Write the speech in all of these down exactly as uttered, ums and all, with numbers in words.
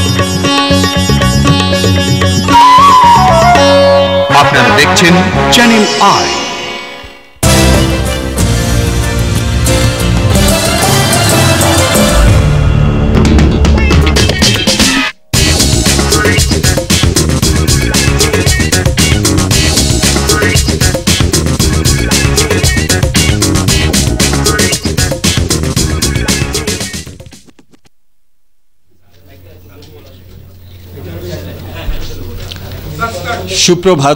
আপনারা দেখছেন channel I. সুপ্রভাত।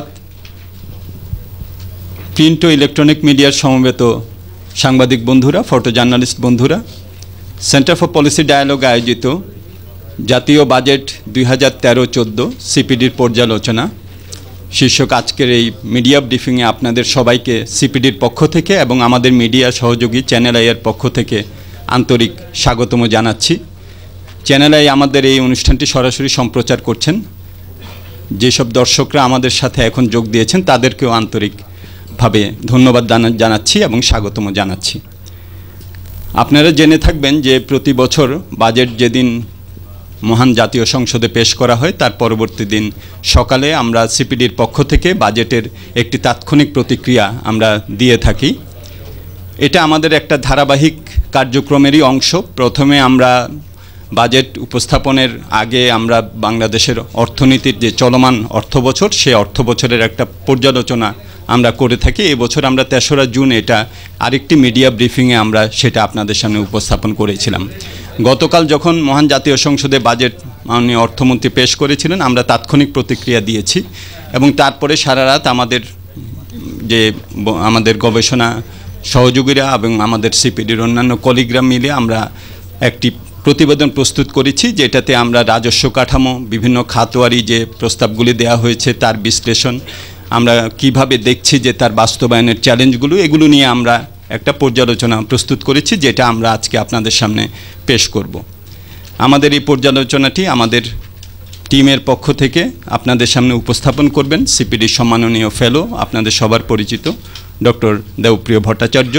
প্রিন্ট ও ইলেকট্রনিক মিডিয়ার সমবেত সাংবাদিক বন্ধুরা, ফটো জার্নালিস্ট বন্ধুরা, সেন্টার ফর পলিসি ডায়ালগ আয়োজিত জাতীয় বাজেট দুই হাজার তেরো চোদ্দো সিপিডির পর্যালোচনা শীর্ষক আজকের এই মিডিয়া ব্রিফিংয়ে আপনাদের সবাইকে সিপিডির পক্ষ থেকে এবং আমাদের মিডিয়া সহযোগী চ্যানেল আইয়ের পক্ষ থেকে আন্তরিক স্বাগতম জানাচ্ছি। চ্যানেল আই আমাদের এই অনুষ্ঠানটি সরাসরি সম্প্রচার করছেন। যেসব দর্শকরা আমাদের সাথে এখন যোগ দিয়েছেন তাদেরকেও আন্তরিকভাবে ধন্যবাদ জানাচ্ছি এবং স্বাগতম জানাচ্ছি। আপনারা জেনে থাকবেন যে প্রতি বছর বাজেট যেদিন মহান জাতীয় সংসদে পেশ করা হয় তার পরবর্তী দিন সকালে আমরা সিপিডির পক্ষ থেকে বাজেটের একটি তাৎক্ষণিক প্রতিক্রিয়া আমরা দিয়ে থাকি। এটা আমাদের একটা ধারাবাহিক কার্যক্রমেরই অংশ। প্রথমে আমরা বাজেট উপস্থাপনের আগে আমরা বাংলাদেশের অর্থনীতির যে চলমান অর্থবছর সে অর্থবছরের একটা পর্যালোচনা আমরা করে থাকি। এবছর আমরা তেসরা জুন এটা আরেকটি মিডিয়া ব্রিফিংয়ে আমরা সেটা আপনাদের সামনে উপস্থাপন করেছিলাম। গতকাল যখন মহান জাতীয় সংসদে বাজেট মাননীয় অর্থমন্ত্রী পেশ করেছিলেন আমরা তাৎক্ষণিক প্রতিক্রিয়া দিয়েছি এবং তারপরে সারা রাত আমাদের যে আমাদের গবেষণা সহযোগীরা এবং আমাদের সিপিডির অন্যান্য কলিগরা মিলে আমরা একটি প্রতিবেদন প্রস্তুত করেছি, যেটাতে আমরা রাজস্ব কাঠামো, বিভিন্ন খাতওয়ারি যে প্রস্তাবগুলি দেওয়া হয়েছে তার বিশ্লেষণ, আমরা কিভাবে দেখছি যে তার বাস্তবায়নের চ্যালেঞ্জগুলো, এগুলো নিয়ে আমরা একটা পর্যালোচনা প্রস্তুত করেছি যেটা আমরা আজকে আপনাদের সামনে পেশ করব। আমাদের এই পর্যালোচনাটি আমাদের টিমের পক্ষ থেকে আপনাদের সামনে উপস্থাপন করবেন সিপিডির সম্মাননীয় ফেলো, আপনাদের সবার পরিচিত ডক্টর দেবপ্রিয় ভট্টাচার্য।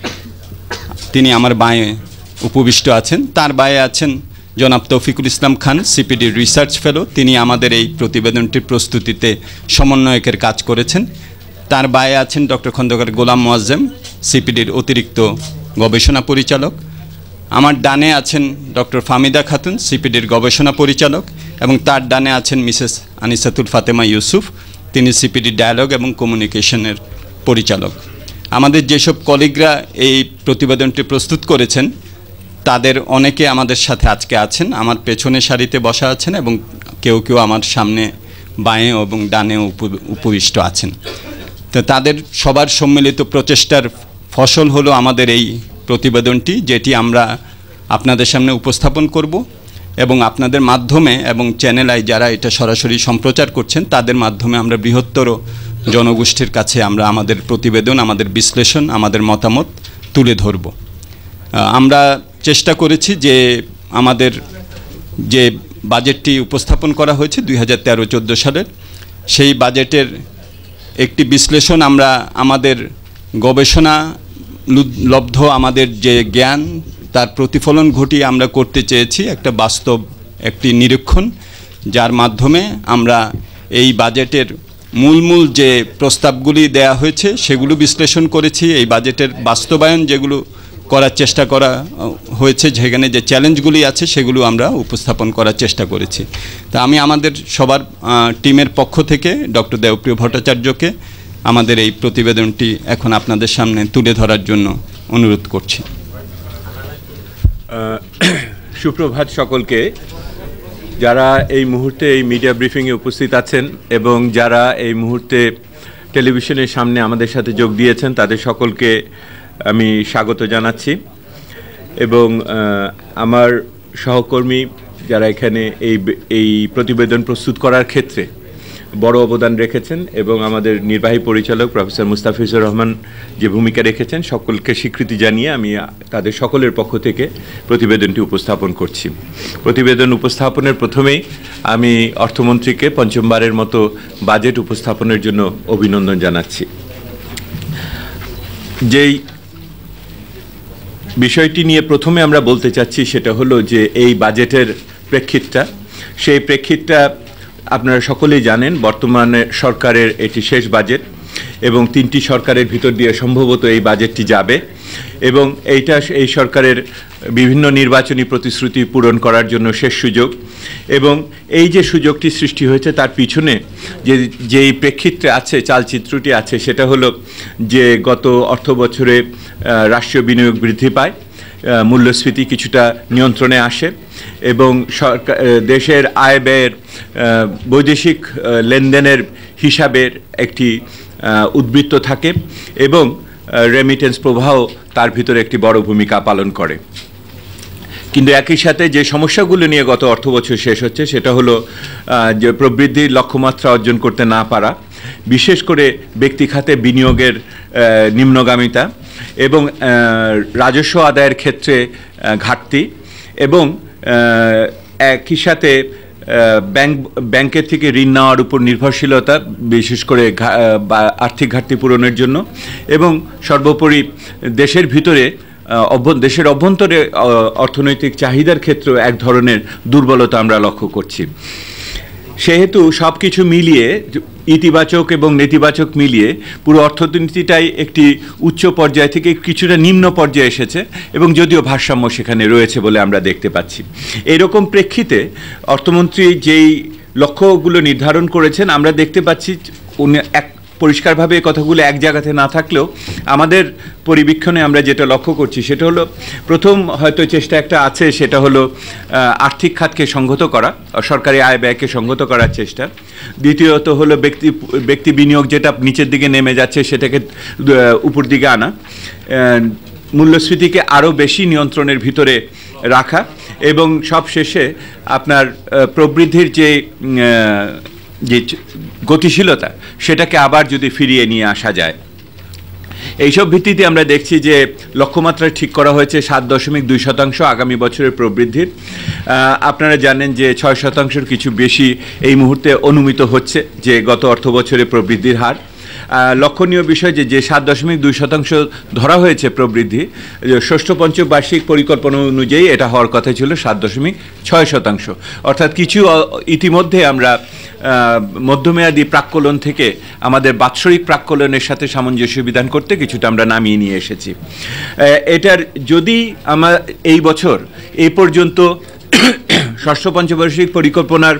তিনি আমার বাঁয়ে উপবিষ্ট আছেন। তার বায়ে আছেন জনাব তৌফিকুল ইসলাম খান, সিপিডির রিসার্চ ফেলো। তিনি আমাদের এই প্রতিবেদনটির প্রস্তুতিতে সমন্বয়কের কাজ করেছেন। তার বায়ে আছেন ডক্টর খন্দকার গোলাম মোয়াজ্জেম, সিপিডির অতিরিক্ত গবেষণা পরিচালক। আমার ডানে আছেন ডক্টর ফামিদা খাতুন, সিপিডির গবেষণা পরিচালক, এবং তার ডানে আছেন মিসেস আনিসাতুল ফাতেমা ইউসুফ, তিনি সিপিডির ডায়ালগ এবং কমিউনিকেশনের পরিচালক। আমাদের যেসব কলিগরা এই প্রতিবেদনটি প্রস্তুত করেছেন তাদের অনেকে আমাদের সাথে আজকে আছেন, আমার পেছনে সারিতে বসা আছেন এবং কেউ কেউ আমার সামনে বাঁয়ে এবং ডানে উপবিষ্ট আছেন। তো তাদের সবার সম্মিলিত প্রচেষ্টার ফসল হলো আমাদের এই প্রতিবেদনটি, যেটি আমরা আপনাদের সামনে উপস্থাপন করব এবং আপনাদের মাধ্যমে এবং চ্যানেল আই যারা এটা সরাসরি সম্প্রচার করছেন তাদের মাধ্যমে আমরা বৃহত্তর জনগোষ্ঠীর কাছে আমরা আমাদের প্রতিবেদন, আমাদের বিশ্লেষণ, আমাদের মতামত তুলে ধরব। আমরা চেষ্টা করেছি যে আমাদের যে বাজেটটি উপস্থাপন করা হয়েছে দুই হাজার তেরো চোদ্দো সালের, সেই বাজেটের একটি বিশ্লেষণ আমরা আমাদের গবেষণা লব্ধ আমাদের যে জ্ঞান তার প্রতিফলন ঘটিয়ে আমরা করতে চেয়েছি একটা বাস্তব একটি নিরীক্ষণ, যার মাধ্যমে আমরা এই বাজেটের মূল মূল যে প্রস্তাবগুলি দেয়া হয়েছে সেগুলো বিশ্লেষণ করেছি। এই বাজেটের বাস্তবায়ন যেগুলো করার চেষ্টা করা হয়েছে, যেখানে যে চ্যালেঞ্জগুলি আছে সেগুলো আমরা উপস্থাপন করার চেষ্টা করেছি। তা আমি আমাদের সবার টিমের পক্ষ থেকে ডক্টর দেবপ্রিয় ভট্টাচার্যকে আমাদের এই প্রতিবেদনটি এখন আপনাদের সামনে তুলে ধরার জন্য অনুরোধ করছি। সুপ্রভাত সকলকে, যারা এই মুহূর্তে এই মিডিয়া ব্রিফিংয়ে উপস্থিত আছেন এবং যারা এই মুহূর্তে টেলিভিশনের সামনে আমাদের সাথে যোগ দিয়েছেন তাদের সকলকে আমি স্বাগত জানাচ্ছি। এবং আমার সহকর্মী যারা এখানে এই এই প্রতিবেদন প্রস্তুত করার ক্ষেত্রে বড় অবদান রেখেছেন এবং আমাদের নির্বাহী পরিচালক প্রফেসর মুস্তাফিজুর রহমান যে ভূমিকা রেখেছেন, সকলকে স্বীকৃতি জানিয়ে আমি তাদের সকলের পক্ষ থেকে প্রতিবেদনটি উপস্থাপন করছি। প্রতিবেদন উপস্থাপনের প্রথমেই আমি অর্থমন্ত্রীকে পঞ্চমবারের মতো বাজেট উপস্থাপনের জন্য অভিনন্দন জানাচ্ছি। যেই বিষয়টি নিয়ে প্রথমে আমরা বলতে চাচ্ছি সেটা হলো যে এই বাজেটের প্রেক্ষিতটা সেই প্রেক্ষিতটা আপনারা সকলেই জানেন। বর্তমানে সরকারের এটি শেষ বাজেট এবং তিনটি সরকারের ভিতর দিয়ে সম্ভবত এই বাজেটটি যাবে এবং এইটা এই সরকারের বিভিন্ন নির্বাচনী প্রতিশ্রুতি পূরণ করার জন্য শেষ সুযোগ। এবং এই যে সুযোগটি সৃষ্টি হয়েছে তার পিছনে যে যেই প্রেক্ষিতে আছে, চালচিত্রটি আছে, সেটা হলো যে গত অর্থ বছরে রাষ্ট্রীয় বিনিয়োগ বৃদ্ধি পায়, মূল্যস্ফীতি কিছুটা নিয়ন্ত্রণে আসে এবং সরকার দেশের আয় ব্যয়ের বৈদেশিক লেনদেনের হিসাবের একটি উদ্বৃত্ত থাকে এবং রেমিটেন্স প্রবাহ তার ভিতরে একটি বড় ভূমিকা পালন করে। কিন্তু একই সাথে যে সমস্যাগুলো নিয়ে গত অর্থ বছর শেষ হচ্ছে সেটা হলো যে প্রবৃদ্ধির লক্ষ্যমাত্রা অর্জন করতে না পারা, বিশেষ করে ব্যক্তি খাতে বিনিয়োগের নিম্নগামিতা এবং রাজস্ব আদায়ের ক্ষেত্রে ঘাটতি এবং একই সাথে ব্যাংক ব্যাংকের থেকে ঋণ নেওয়ার উপর নির্ভরশীলতা, বিশেষ করে আর্থিক ঘাটতি পূরণের জন্য এবং সর্বোপরি দেশের ভিতরে দেশের অভ্যন্তরে অর্থনৈতিক চাহিদার ক্ষেত্রেও এক ধরনের দুর্বলতা আমরা লক্ষ্য করছি। সেহেতু সব কিছু মিলিয়ে, ইতিবাচক এবং নেতিবাচক মিলিয়ে পুরো অর্থনীতিটাই একটি উচ্চ পর্যায় থেকে কিছুটা নিম্ন পর্যায়ে এসেছে এবং যদিও ভারসাম্য সেখানে রয়েছে বলে আমরা দেখতে পাচ্ছি। এরকম প্রেক্ষিতে অর্থমন্ত্রী যেই লক্ষ্যগুলো নির্ধারণ করেছেন, আমরা দেখতে পাচ্ছি উনি এক পরিষ্কারভাবে এই কথাগুলো এক জায়গাতে না থাকলেও আমাদের পরিবীক্ষণে আমরা যেটা লক্ষ্য করছি সেটা হলো, প্রথম হয়তো চেষ্টা একটা আছে, সেটা হলো আর্থিক খাতকে সংহত করা, সরকারি আয় ব্যয়কে সংহত করার চেষ্টা। দ্বিতীয়ত হলো ব্যক্তি ব্যক্তি বিনিয়োগ যেটা নিচের দিকে নেমে যাচ্ছে সেটাকে উপর দিকে আনা, মূল্যস্ফীতিকে আরও বেশি নিয়ন্ত্রণের ভিতরে রাখা এবং সব শেষে আপনার প্রবৃদ্ধির যে যে গতিশীলতা সেটাকে আবার যদি ফিরিয়ে নিয়ে আসা যায়। এইসব ভিত্তিতে আমরা দেখছি যে লক্ষ্যমাত্রা ঠিক করা হয়েছে সাত দশমিক দুই শতাংশ আগামী বছরের প্রবৃদ্ধির। আপনারা জানেন যে ছয় শতাংশের কিছু বেশি এই মুহূর্তে অনুমিত হচ্ছে যে গত অর্থ বছরের প্রবৃদ্ধির হার। লক্ষণীয় বিষয় যে যে সাত দশমিক দুই শতাংশ ধরা হয়েছে প্রবৃদ্ধি, ষষ্ঠ পঞ্চবার্ষিক পরিকল্পনা অনুযায়ী এটা হওয়ার কথা ছিল সাত দশমিক ছয় শতাংশ। অর্থাৎ কিছু ইতিমধ্যে আমরা মধ্যমেয়াদী প্রাক্কলন থেকে আমাদের বাৎসরিক প্রাক্কলনের সাথে সামঞ্জস্য বিধান করতে কিছুটা আমরা নামিয়ে নিয়ে এসেছি। এটার যদি আমার এই বছর এই পর্যন্ত ষষ্ঠ পঞ্চবার্ষিক পরিকল্পনার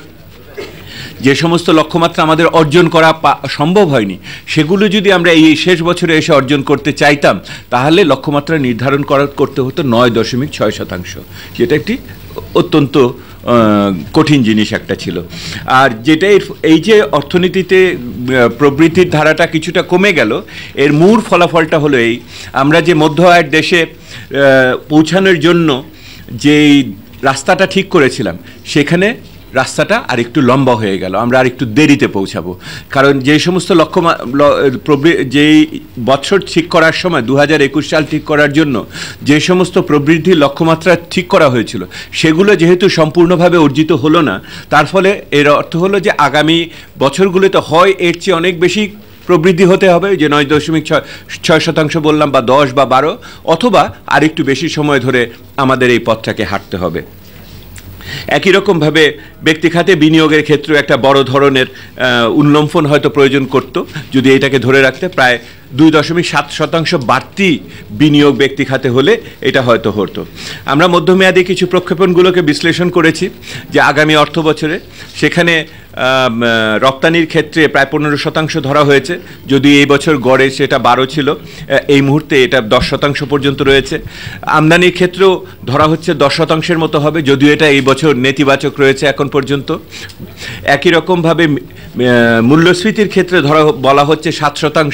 যে সমস্ত লক্ষ্যমাত্রা আমাদের অর্জন করা সম্ভব হয়নি, সেগুলো যদি আমরা এই শেষ বছরে এসে অর্জন করতে চাইতাম তাহলে লক্ষ্যমাত্রা নির্ধারণ করা করতে হতো নয় দশমিক ছয় শতাংশ, যেটা একটি অত্যন্ত কঠিন জিনিস একটা ছিল। আর যেটা এই যে অর্থনীতিতে প্রবৃদ্ধির ধারাটা কিছুটা কমে গেল, এর মূল ফলাফলটা হলো এই, আমরা যে মধ্য আয়ের দেশে পৌঁছানোর জন্য যেই রাস্তাটা ঠিক করেছিলাম সেখানে রাস্তাটা আর একটু লম্বা হয়ে গেল, আমরা আর একটু দেরিতে পৌঁছাবো। কারণ যে সমস্ত লক্ষ্য যেই বছর ঠিক করার সময় দু হাজার একুশ সাল ঠিক করার জন্য যে সমস্ত প্রবৃদ্ধির লক্ষ্যমাত্রা ঠিক করা হয়েছিল সেগুলো যেহেতু সম্পূর্ণভাবে অর্জিত হলো না, তার ফলে এর অর্থ হলো যে আগামী বছরগুলোতে হয় এর চেয়ে অনেক বেশি প্রবৃদ্ধি হতে হবে, যে নয় দশমিক ছয় ছয় শতাংশ বললাম বা দশ বা বারো, অথবা আর একটু বেশি সময় ধরে আমাদের এই পথটাকে হাঁটতে হবে। একই রকমভাবে ব্যক্তি খাতে বিনিয়োগের ক্ষেত্রে একটা বড় ধরনের উন্লম্ফন হয়তো প্রয়োজন করত যদি এটাকে ধরে রাখতে, প্রায় দুই দশমিক সাত শতাংশ বাড়তি বিনিয়োগ ব্যক্তি খাতে হলে এটা হয়তো হতো। আমরা মধ্যমেয়াদী কিছু প্রক্ষেপণগুলোকে বিশ্লেষণ করেছি যে আগামী অর্থ বছরে সেখানে রপ্তানির ক্ষেত্রে প্রায় পনেরো শতাংশ ধরা হয়েছে, যদি এই বছর গড়ে সেটা বারো ছিল, এই মুহূর্তে এটা দশ শতাংশ পর্যন্ত রয়েছে। আমদানির ক্ষেত্রেও ধরা হচ্ছে দশ শতাংশের মতো হবে, যদিও এটা এই বছর নেতিবাচক রয়েছে এখন পর্যন্ত। একই রকমভাবে মূল্যস্ফীতির ক্ষেত্রে ধরা বলা হচ্ছে সাত শতাংশ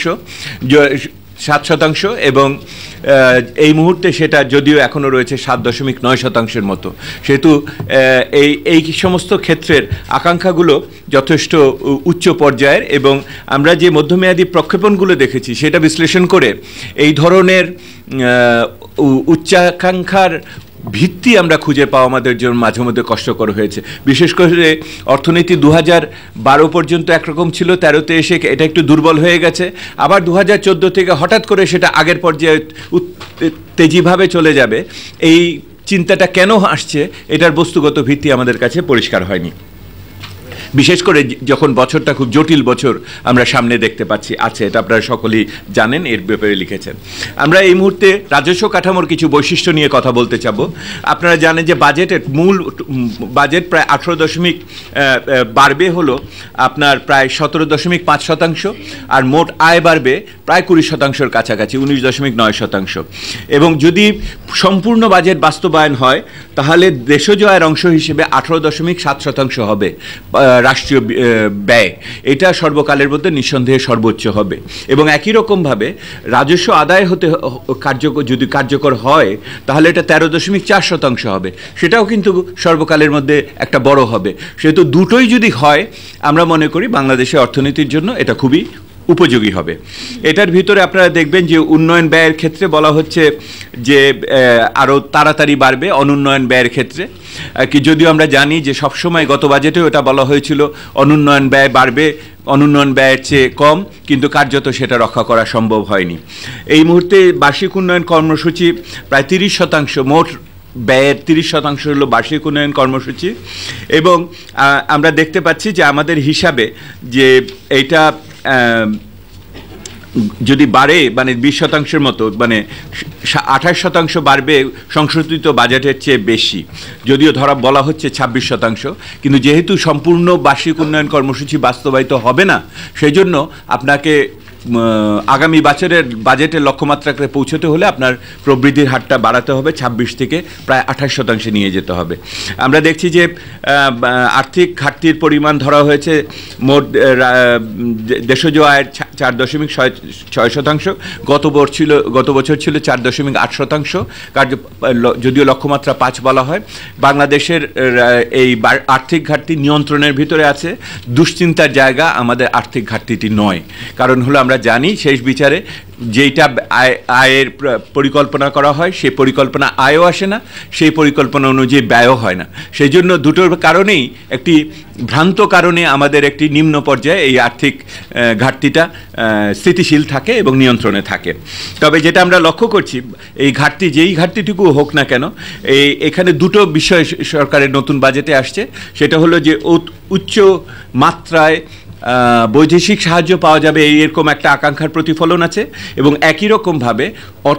সাত শতাংশ এবং এই মুহূর্তে সেটা যদিও এখনও রয়েছে সাত দশমিক নয় শতাংশের মতো। সেহেতু এই এই সমস্ত ক্ষেত্রের আকাঙ্ক্ষাগুলো যথেষ্ট উচ্চ পর্যায়ের এবং আমরা যে মধ্যমেয়াদী প্রক্ষেপণগুলো দেখেছি সেটা বিশ্লেষণ করে এই ধরনের উচ্চাকাঙ্ক্ষার ভিত্তি আমরা খুঁজে পাওয়া আমাদের জন্য মাঝে মধ্যে কষ্টকর হয়েছে। বিশেষ করে অর্থনীতি দু হাজার বারো পর্যন্ত একরকম ছিল, তেরোতে এসে এটা একটু দুর্বল হয়ে গেছে, আবার দু হাজার চোদ্দো থেকে হঠাৎ করে সেটা আগের পর্যায়ে তেজিভাবে চলে যাবে। এই চিন্তাটা কেন আসছে এটার বস্তুগত ভিত্তি আমাদের কাছে পরিষ্কার হয়নি, বিশেষ করে যখন বছরটা খুব জটিল বছর আমরা সামনে দেখতে পাচ্ছি আছে, এটা আপনারা সকলেই জানেন, এর ব্যাপারে লিখেছেন। আমরা এই মুহূর্তে রাজস্ব কাঠামোর কিছু বৈশিষ্ট্য নিয়ে কথা বলতে চাবো। আপনারা জানেন যে বাজেটের মূল বাজেট প্রায় আঠেরো দশমিক বাড়বে হলো আপনার প্রায় সতেরো দশমিক পাঁচ শতাংশ, আর মোট আয় বাড়বে প্রায় কুড়ি শতাংশের কাছাকাছি, উনিশ দশমিক নয় শতাংশ। এবং যদি সম্পূর্ণ বাজেট বাস্তবায়ন হয় তাহলে দেশজ আয়ের অংশ হিসেবে আঠেরো দশমিক সাত শতাংশ হবে রাষ্ট্রীয় ব্যয়, এটা সর্বকালের মধ্যে নিঃসন্দেহে সর্বোচ্চ হবে। এবং একই রকমভাবে রাজস্ব আদায় হতে কার্যকর যদি কার্যকর হয় তাহলে এটা তেরো দশমিক চার শতাংশ হবে, সেটাও কিন্তু সর্বকালের মধ্যে একটা বড় হবে। সেহেতু দুটোই যদি হয় আমরা মনে করি বাংলাদেশের অর্থনীতির জন্য এটা খুবই উপযোগী হবে। এটার ভিতরে আপনারা দেখবেন যে উন্নয়ন ব্যয়ের ক্ষেত্রে বলা হচ্ছে যে আরও তাড়াতাড়ি বাড়বে অনুন্নয়ন ব্যয়ের ক্ষেত্রে, কি যদিও আমরা জানি যে সবসময় গত বাজেটেও এটা বলা হয়েছিল অনুন্নয়ন ব্যয় বাড়বে, অনুন্নয়ন ব্যয়ের চেয়ে কম, কিন্তু কার্যত সেটা রক্ষা করা সম্ভব হয়নি। এই মুহূর্তে বার্ষিক উন্নয়ন কর্মসূচি প্রায় তিরিশ শতাংশ, মোট ব্যয়ের তিরিশ শতাংশ হলো বার্ষিক উন্নয়ন কর্মসূচি। এবং আমরা দেখতে পাচ্ছি যে আমাদের হিসাবে যে এইটা যদি বাড়ে মানে বিশ শতাংশের মতো, মানে আঠাশ শতাংশ বাড়বে সংশোধিত বাজেটের চেয়ে বেশি, যদিও ধরা বলা হচ্ছে ছাব্বিশ শতাংশ, কিন্তু যেহেতু সম্পূর্ণ বার্ষিক উন্নয়ন কর্মসূচি বাস্তবায়িত হবে না, সেই জন্য আপনাকে আগামী বছরের বাজেটের লক্ষ্যমাত্রাকে পৌঁছতে হলে আপনার প্রবৃদ্ধির হারটা বাড়াতে হবে, ছাব্বিশ থেকে প্রায় আঠাশ শতাংশে নিয়ে যেতে হবে। আমরা দেখছি যে আর্থিক ঘাটতির পরিমাণ ধরা হয়েছে মোট দেশজ আয়ের চার দশমিক ছয় শতাংশ, গত বছর ছিল গত বছর ছিল চার দশমিক আট শতাংশ, কার্য যদিও লক্ষ্যমাত্রা পাঁচ বলা হয়। বাংলাদেশের এই আর্থিক ঘাটতি নিয়ন্ত্রণের ভিতরে আছে, দুশ্চিন্তার জায়গা আমাদের আর্থিক ঘাটতিটি নয়। কারণ হলো আমরা জানি শেষ বিচারে যেইটা আয় আয়ের পরিকল্পনা করা হয় সেই পরিকল্পনা আয়ও আসে না, সেই পরিকল্পনা অনুযায়ী ব্যয়ও হয় না। সেই জন্য দুটোর কারণেই একটি ভ্রান্ত কারণে আমাদের একটি নিম্ন পর্যায়ে এই আর্থিক ঘাটতিটা স্থিতিশীল থাকে এবং নিয়ন্ত্রণে থাকে। তবে যেটা আমরা লক্ষ্য করছি, এই ঘাটতি যেই ঘাটতিটুকু হোক না কেন, এই এখানে দুটো বিষয় সরকারের নতুন বাজেটে আসছে। সেটা হলো যে উচ্চ মাত্রায় বৈদেশিক সাহায্য পাওয়া যাবে, এইরকম একটা আকাঙ্ক্ষার প্রতিফলন আছে। এবং একই রকমভাবে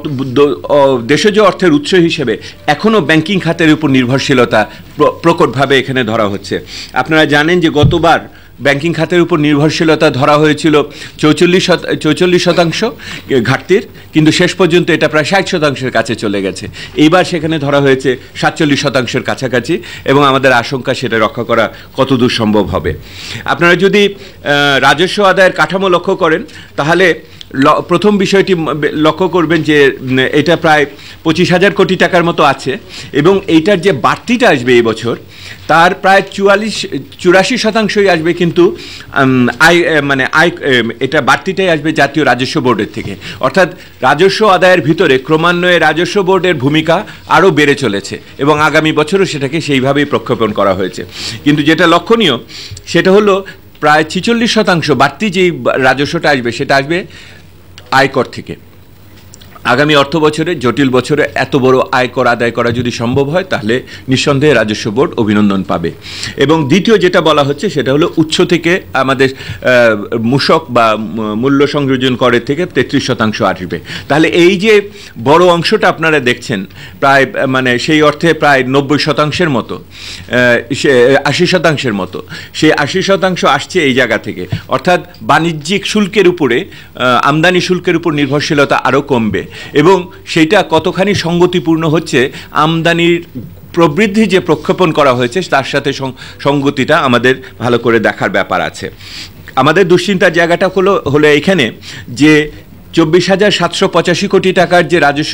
দেশজ অর্থের উৎস হিসেবে এখনও ব্যাংকিং খাতের উপর নির্ভরশীলতা প্রকটভাবে এখানে ধরা হচ্ছে। আপনারা জানেন যে গতবার ব্যাংকিং খাতের উপর নির্ভরশীলতা ধরা হয়েছিল চৌচল্লিশ চৌচল্লিশ শতাংশ ঘাটতির, কিন্তু শেষ পর্যন্ত এটা প্রায় ষাট শতাংশের কাছে চলে গেছে। এইবার সেখানে ধরা হয়েছে সাতচল্লিশ শতাংশের কাছাকাছি, এবং আমাদের আশঙ্কা সেটা রক্ষা করা কতদূর সম্ভব হবে। আপনারা যদি রাজস্ব আদায়ের কাঠামো লক্ষ্য করেন তাহলে প্রথম বিষয়টি লক্ষ্য করবেন যে এটা প্রায় পঁচিশ হাজার কোটি টাকার মতো আছে, এবং এইটার যে বাড়তিটা আসবে এই বছর তার প্রায় চুয়াল্লিশ চুরাশি শতাংশই আসবে কিন্তু আয় মানে আয় এটা বাড়তিটাই আসবে জাতীয় রাজস্ব বোর্ডের থেকে। অর্থাৎ রাজস্ব আদায়ের ভিতরে ক্রমান্বয়ে রাজস্ব বোর্ডের ভূমিকা আরও বেড়ে চলেছে, এবং আগামী বছরও সেটাকে সেইভাবেই প্রক্ষেপণ করা হয়েছে। কিন্তু যেটা লক্ষণীয় সেটা হলো প্রায় ছিচল্লিশ শতাংশ বাড়তি যেই রাজস্বটা আসবে সেটা আসবে আয়কর থেকে। আগামী অর্থ বছরে জটিল বছরে এত বড় আয়কর আদায় করা যদি সম্ভব হয় তাহলে নিঃসন্দেহে রাজস্ব বোর্ড অভিনন্দন পাবে। এবং দ্বিতীয় যেটা বলা হচ্ছে সেটা হলো উৎস থেকে আমাদের মূসক বা মূল্য সংযোজন করের থেকে তেত্রিশ শতাংশ আসবে। তাহলে এই যে বড় অংশটা আপনারা দেখছেন প্রায় মানে সেই অর্থে প্রায় নব্বই শতাংশের মতো, সে আশি শতাংশের মতো, সেই আশি শতাংশ আসছে এই জায়গা থেকে। অর্থাৎ বাণিজ্যিক শুল্কের উপরে আমদানি শুল্কের উপর নির্ভরশীলতা আরও কমবে, এবং সেটা কতখানি সঙ্গতিপূর্ণ হচ্ছে আমদানির প্রবৃদ্ধি যে প্রক্ষেপণ করা হয়েছে তার সাথে সঙ্গতিটা আমাদের ভালো করে দেখার ব্যাপার আছে। আমাদের দুশ্চিন্তার জায়গাটা হলো হলো এইখানে যে চব্বিশ হাজার সাতশো পঁচাশি কোটি টাকার যে রাজস্ব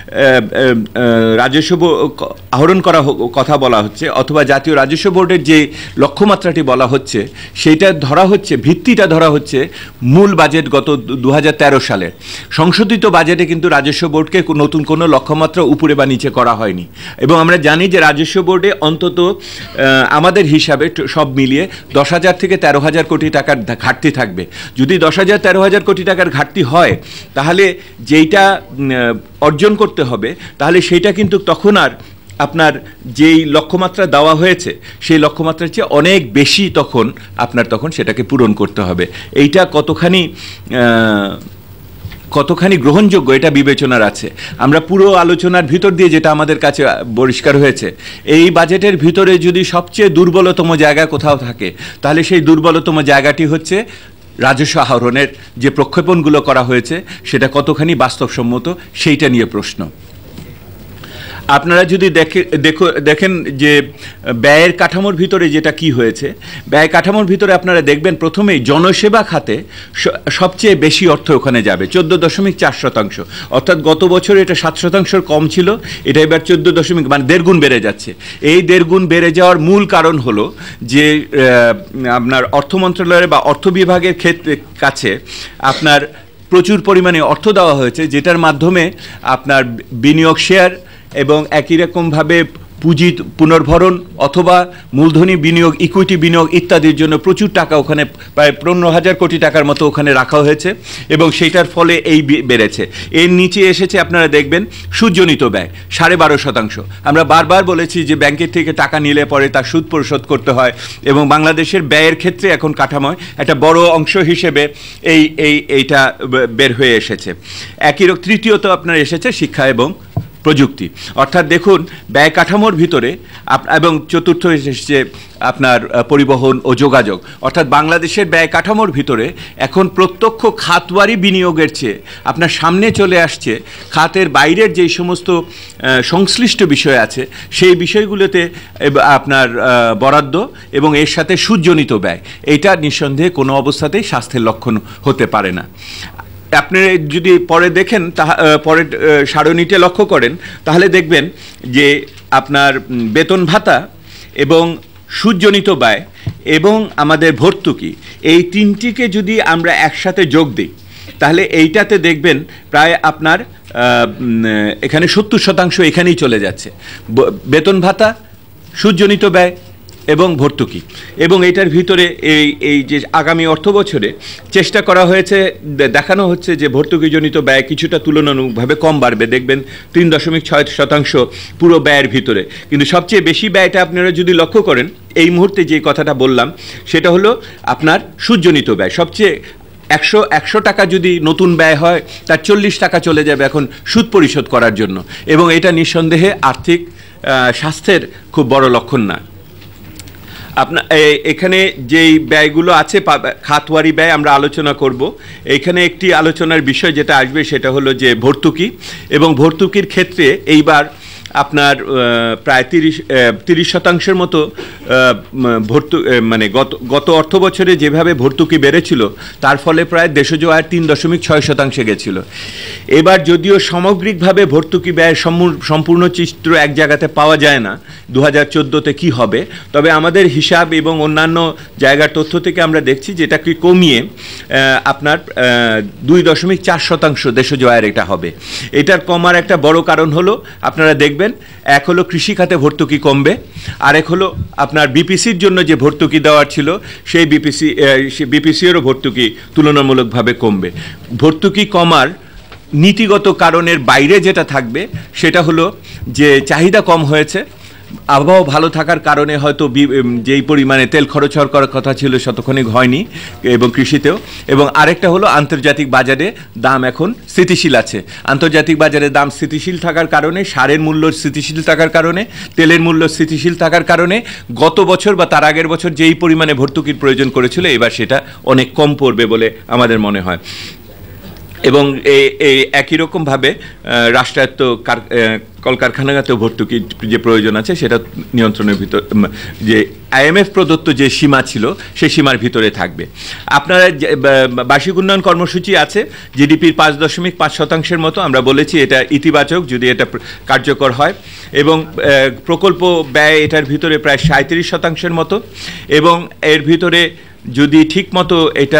রাজস্ব আহরণ করা কথা বলা হচ্ছে, অথবা জাতীয় রাজস্ব বোর্ডের যে লক্ষ্যমাত্রাটি বলা হচ্ছে সেইটা ধরা হচ্ছে, ভিত্তিটা ধরা হচ্ছে মূল বাজেট গত দু হাজার তেরো সালের সংশোধিত বাজেটে। কিন্তু রাজস্ব বোর্ডকে নতুন কোনো লক্ষ্যমাত্রা উপরে বা নিচে করা হয়নি, এবং আমরা জানি যে রাজস্ব বোর্ডে অন্তত আমাদের হিসাবে সব মিলিয়ে দশ হাজার থেকে তেরো হাজার কোটি টাকার ঘাটতি থাকবে। যদি দশ হাজার তেরো হাজার কোটি টাকার ঘাটতি হয় তাহলে যেইটা অর্জন করতে হবে তাহলে সেইটা কিন্তু তখন আর আপনার যেই লক্ষ্যমাত্রা দেওয়া হয়েছে সেই লক্ষ্যমাত্রার চেয়ে অনেক বেশি তখন আপনার তখন সেটাকে পূরণ করতে হবে। এইটা কতখানি কতখানি গ্রহণযোগ্য এটা বিবেচনার আছে। আমরা পুরো আলোচনার ভিতর দিয়ে যেটা আমাদের কাছে পরিষ্কার হয়েছে, এই বাজেটের ভিতরে যদি সবচেয়ে দুর্বলতম জায়গা কোথাও থাকে তাহলে সেই দুর্বলতম জায়গাটি হচ্ছে রাজস্ব আহরণের যে প্রক্ষেপণগুলো করা হয়েছে সেটা কতখানি বাস্তবসম্মত সেইটা নিয়ে প্রশ্ন। আপনারা যদি দেখে দেখো দেখেন যে ব্যয়ের কাঠামোর ভিতরে যেটা কি হয়েছে, ব্যয় কাঠামোর ভিতরে আপনারা দেখবেন প্রথমেই জনসেবা খাতে সবচেয়ে বেশি অর্থ ওখানে যাবে, চোদ্দ দশমিক চার শতাংশ, অর্থাৎ গত বছর এটা সাত শতাংশের কম ছিল, এটা এবার চোদ্দ দশমিক মানে দেড় গুণ বেড়ে যাচ্ছে। এই দেড় গুণ বেড়ে যাওয়ার মূল কারণ হলো যে আপনার অর্থ মন্ত্রণালয়ের বা অর্থ বিভাগের ক্ষেত্রে কাছে আপনার প্রচুর পরিমাণে অর্থ দেওয়া হয়েছে, যেটার মাধ্যমে আপনার বিনিয়োগ শেয়ার এবং একই রকমভাবে পুঁজি পুনর্ভরণ অথবা মূলধনী বিনিয়োগ, ইকুইটি বিনিয়োগ ইত্যাদির জন্য প্রচুর টাকা ওখানে প্রায় পনেরো হাজার কোটি টাকার মতো ওখানে রাখা হয়েছে এবং সেইটার ফলে এই বেড়েছে। এর নিচে এসেছে আপনারা দেখবেন সুদজনিত ব্যয় সাড়ে বারো শতাংশ। আমরা বারবার বলেছি যে ব্যাংকের থেকে টাকা নিলে পরে তার সুদ পরিশোধ করতে হয় এবং বাংলাদেশের ব্যয়ের ক্ষেত্রে এখন কাঠামোয় একটা বড় অংশ হিসেবে এই এই এইটা বের হয়ে এসেছে। একই রকম তৃতীয়ত আপনার এসেছে শিক্ষা এবং প্রযুক্তি, অর্থাৎ দেখুন ব্যয় কাঠামোর ভিতরে এবং চতুর্থ এসেছে আপনার পরিবহন ও যোগাযোগ, অর্থাৎ বাংলাদেশের ব্যয় কাঠামোর ভিতরে এখন প্রত্যক্ষ খাতওয়ারি বিনিয়োগের চেয়ে আপনার সামনে চলে আসছে খাতের বাইরের যেই সমস্ত সংশ্লিষ্ট বিষয় আছে সেই বিষয়গুলোতে আপনার বরাদ্দ এবং এর সাথে সুদজনিত ব্যয়, এটা নিঃসন্দেহে কোনো অবস্থাতেই স্বাস্থ্যের লক্ষণ হতে পারে না। আপনি যদি পরে দেখেন তাহা পরের সারণীতে লক্ষ্য করেন তাহলে দেখবেন যে আপনার বেতন ভাতা এবং সুদজনিত ব্যয় এবং আমাদের ভর্তুকি এই তিনটিকে যদি আমরা একসাথে যোগ দিই তাহলে এইটাতে দেখবেন প্রায় আপনার এখানে সত্তর শতাংশ এখানেই চলে যাচ্ছে, বেতন ভাতা, সুদজনিত ব্যয় এবং ভর্তুকি। এবং এটার ভিতরে এই এই যে আগামী অর্থ বছরে চেষ্টা করা হয়েছে, দেখানো হচ্ছে যে ভর্তুকিজনিত ব্যয় কিছুটা তুলনামূলকভাবে কম বাড়বে, দেখবেন তিন দশমিক ছয় শতাংশ পুরো ব্যয়ের ভিতরে। কিন্তু সবচেয়ে বেশি ব্যয়টা আপনারা যদি লক্ষ্য করেন এই মুহূর্তে যে কথাটা বললাম সেটা হলো আপনার সুদজনিত ব্যয়। সবচেয়ে একশো একশো টাকা যদি নতুন ব্যয় হয় তার চল্লিশ টাকা চলে যাবে এখন সুদ পরিশোধ করার জন্য, এবং এটা নিঃসন্দেহে আর্থিক স্বাস্থ্যের খুব বড় লক্ষণ না। আপনার এখানে যেই ব্যয়গুলো আছে খাতওয়ারি ব্যয় আমরা আলোচনা করব। এখানে একটি আলোচনার বিষয় যেটা আসবে সেটা হলো যে ভর্তুকি, এবং ভর্তুকির ক্ষেত্রে এইবার আপনার প্রায় তিরিশ তিরিশ শতাংশের মতো ভর্তু মানে গত গত অর্থ বছরে যেভাবে ভর্তুকি বেড়েছিল তার ফলে প্রায় দেশজ আয়ের তিন দশমিক ছয় শতাংশে গেছিল। এবার যদিও সামগ্রিকভাবে ভর্তুকি ব্যয়ের সম্পূর্ণ চিত্র এক জায়গাতে পাওয়া যায় না দু হাজার চোদ্দোতে কী হবে, তবে আমাদের হিসাব এবং অন্যান্য জায়গার তথ্য থেকে আমরা দেখছি যেটাকে কমিয়ে আপনার দুই দশমিক চার শতাংশ দেশজ আয়ের এটা হবে। এটার কমার একটা বড় কারণ হলো আপনারা দেখবেন এক হলো কৃষি খাতে ভর্তুকি কমবে, আরেক হলো আপনার বিপিসির জন্য যে ভর্তুকি দেওয়ার ছিল সেই বিপিসি বিপিসিরও ভর্তুকি তুলনামূলকভাবে কমবে। ভর্তুকি কমার নীতিগত কারণের বাইরে যেটা থাকবে সেটা হলো যে চাহিদা কম হয়েছে, আবহাওয়া ভালো থাকার কারণে হয়তো যেই পরিমাণে তেল খরচ হওয়ার করার কথা ছিল ততক্ষণিক হয়নি এবং কৃষিতেও, এবং আরেকটা হলো আন্তর্জাতিক বাজারে দাম এখন স্থিতিশীল আছে। আন্তর্জাতিক বাজারে দাম স্থিতিশীল থাকার কারণে, সারের মূল্য স্থিতিশীল থাকার কারণে, তেলের মূল্য স্থিতিশীল থাকার কারণে গত বছর বা তার আগের বছর যেই পরিমাণে ভর্তুকির প্রয়োজন করেছিল এবার সেটা অনেক কম পড়বে বলে আমাদের মনে হয়। এবং এই একই রকমভাবে রাষ্ট্রায়ত্ত কলকারখানাতেও ভর্তুকির যে প্রয়োজন আছে সেটা নিয়ন্ত্রণের ভিতর, যে আইএমএফ প্রদত্ত যে সীমা ছিল সেই সীমার ভিতরে থাকবে। আপনারা বার্ষিক উন্নয়ন কর্মসূচি আছে জিডিপির পাঁচ দশমিক পাঁচ শতাংশের মতো, আমরা বলেছি এটা ইতিবাচক যদি এটা কার্যকর হয়, এবং প্রকল্প ব্যয় এটার ভিতরে প্রায় সাঁত্রিশ শতাংশের মতো, এবং এর ভিতরে যদি ঠিক মতো এটা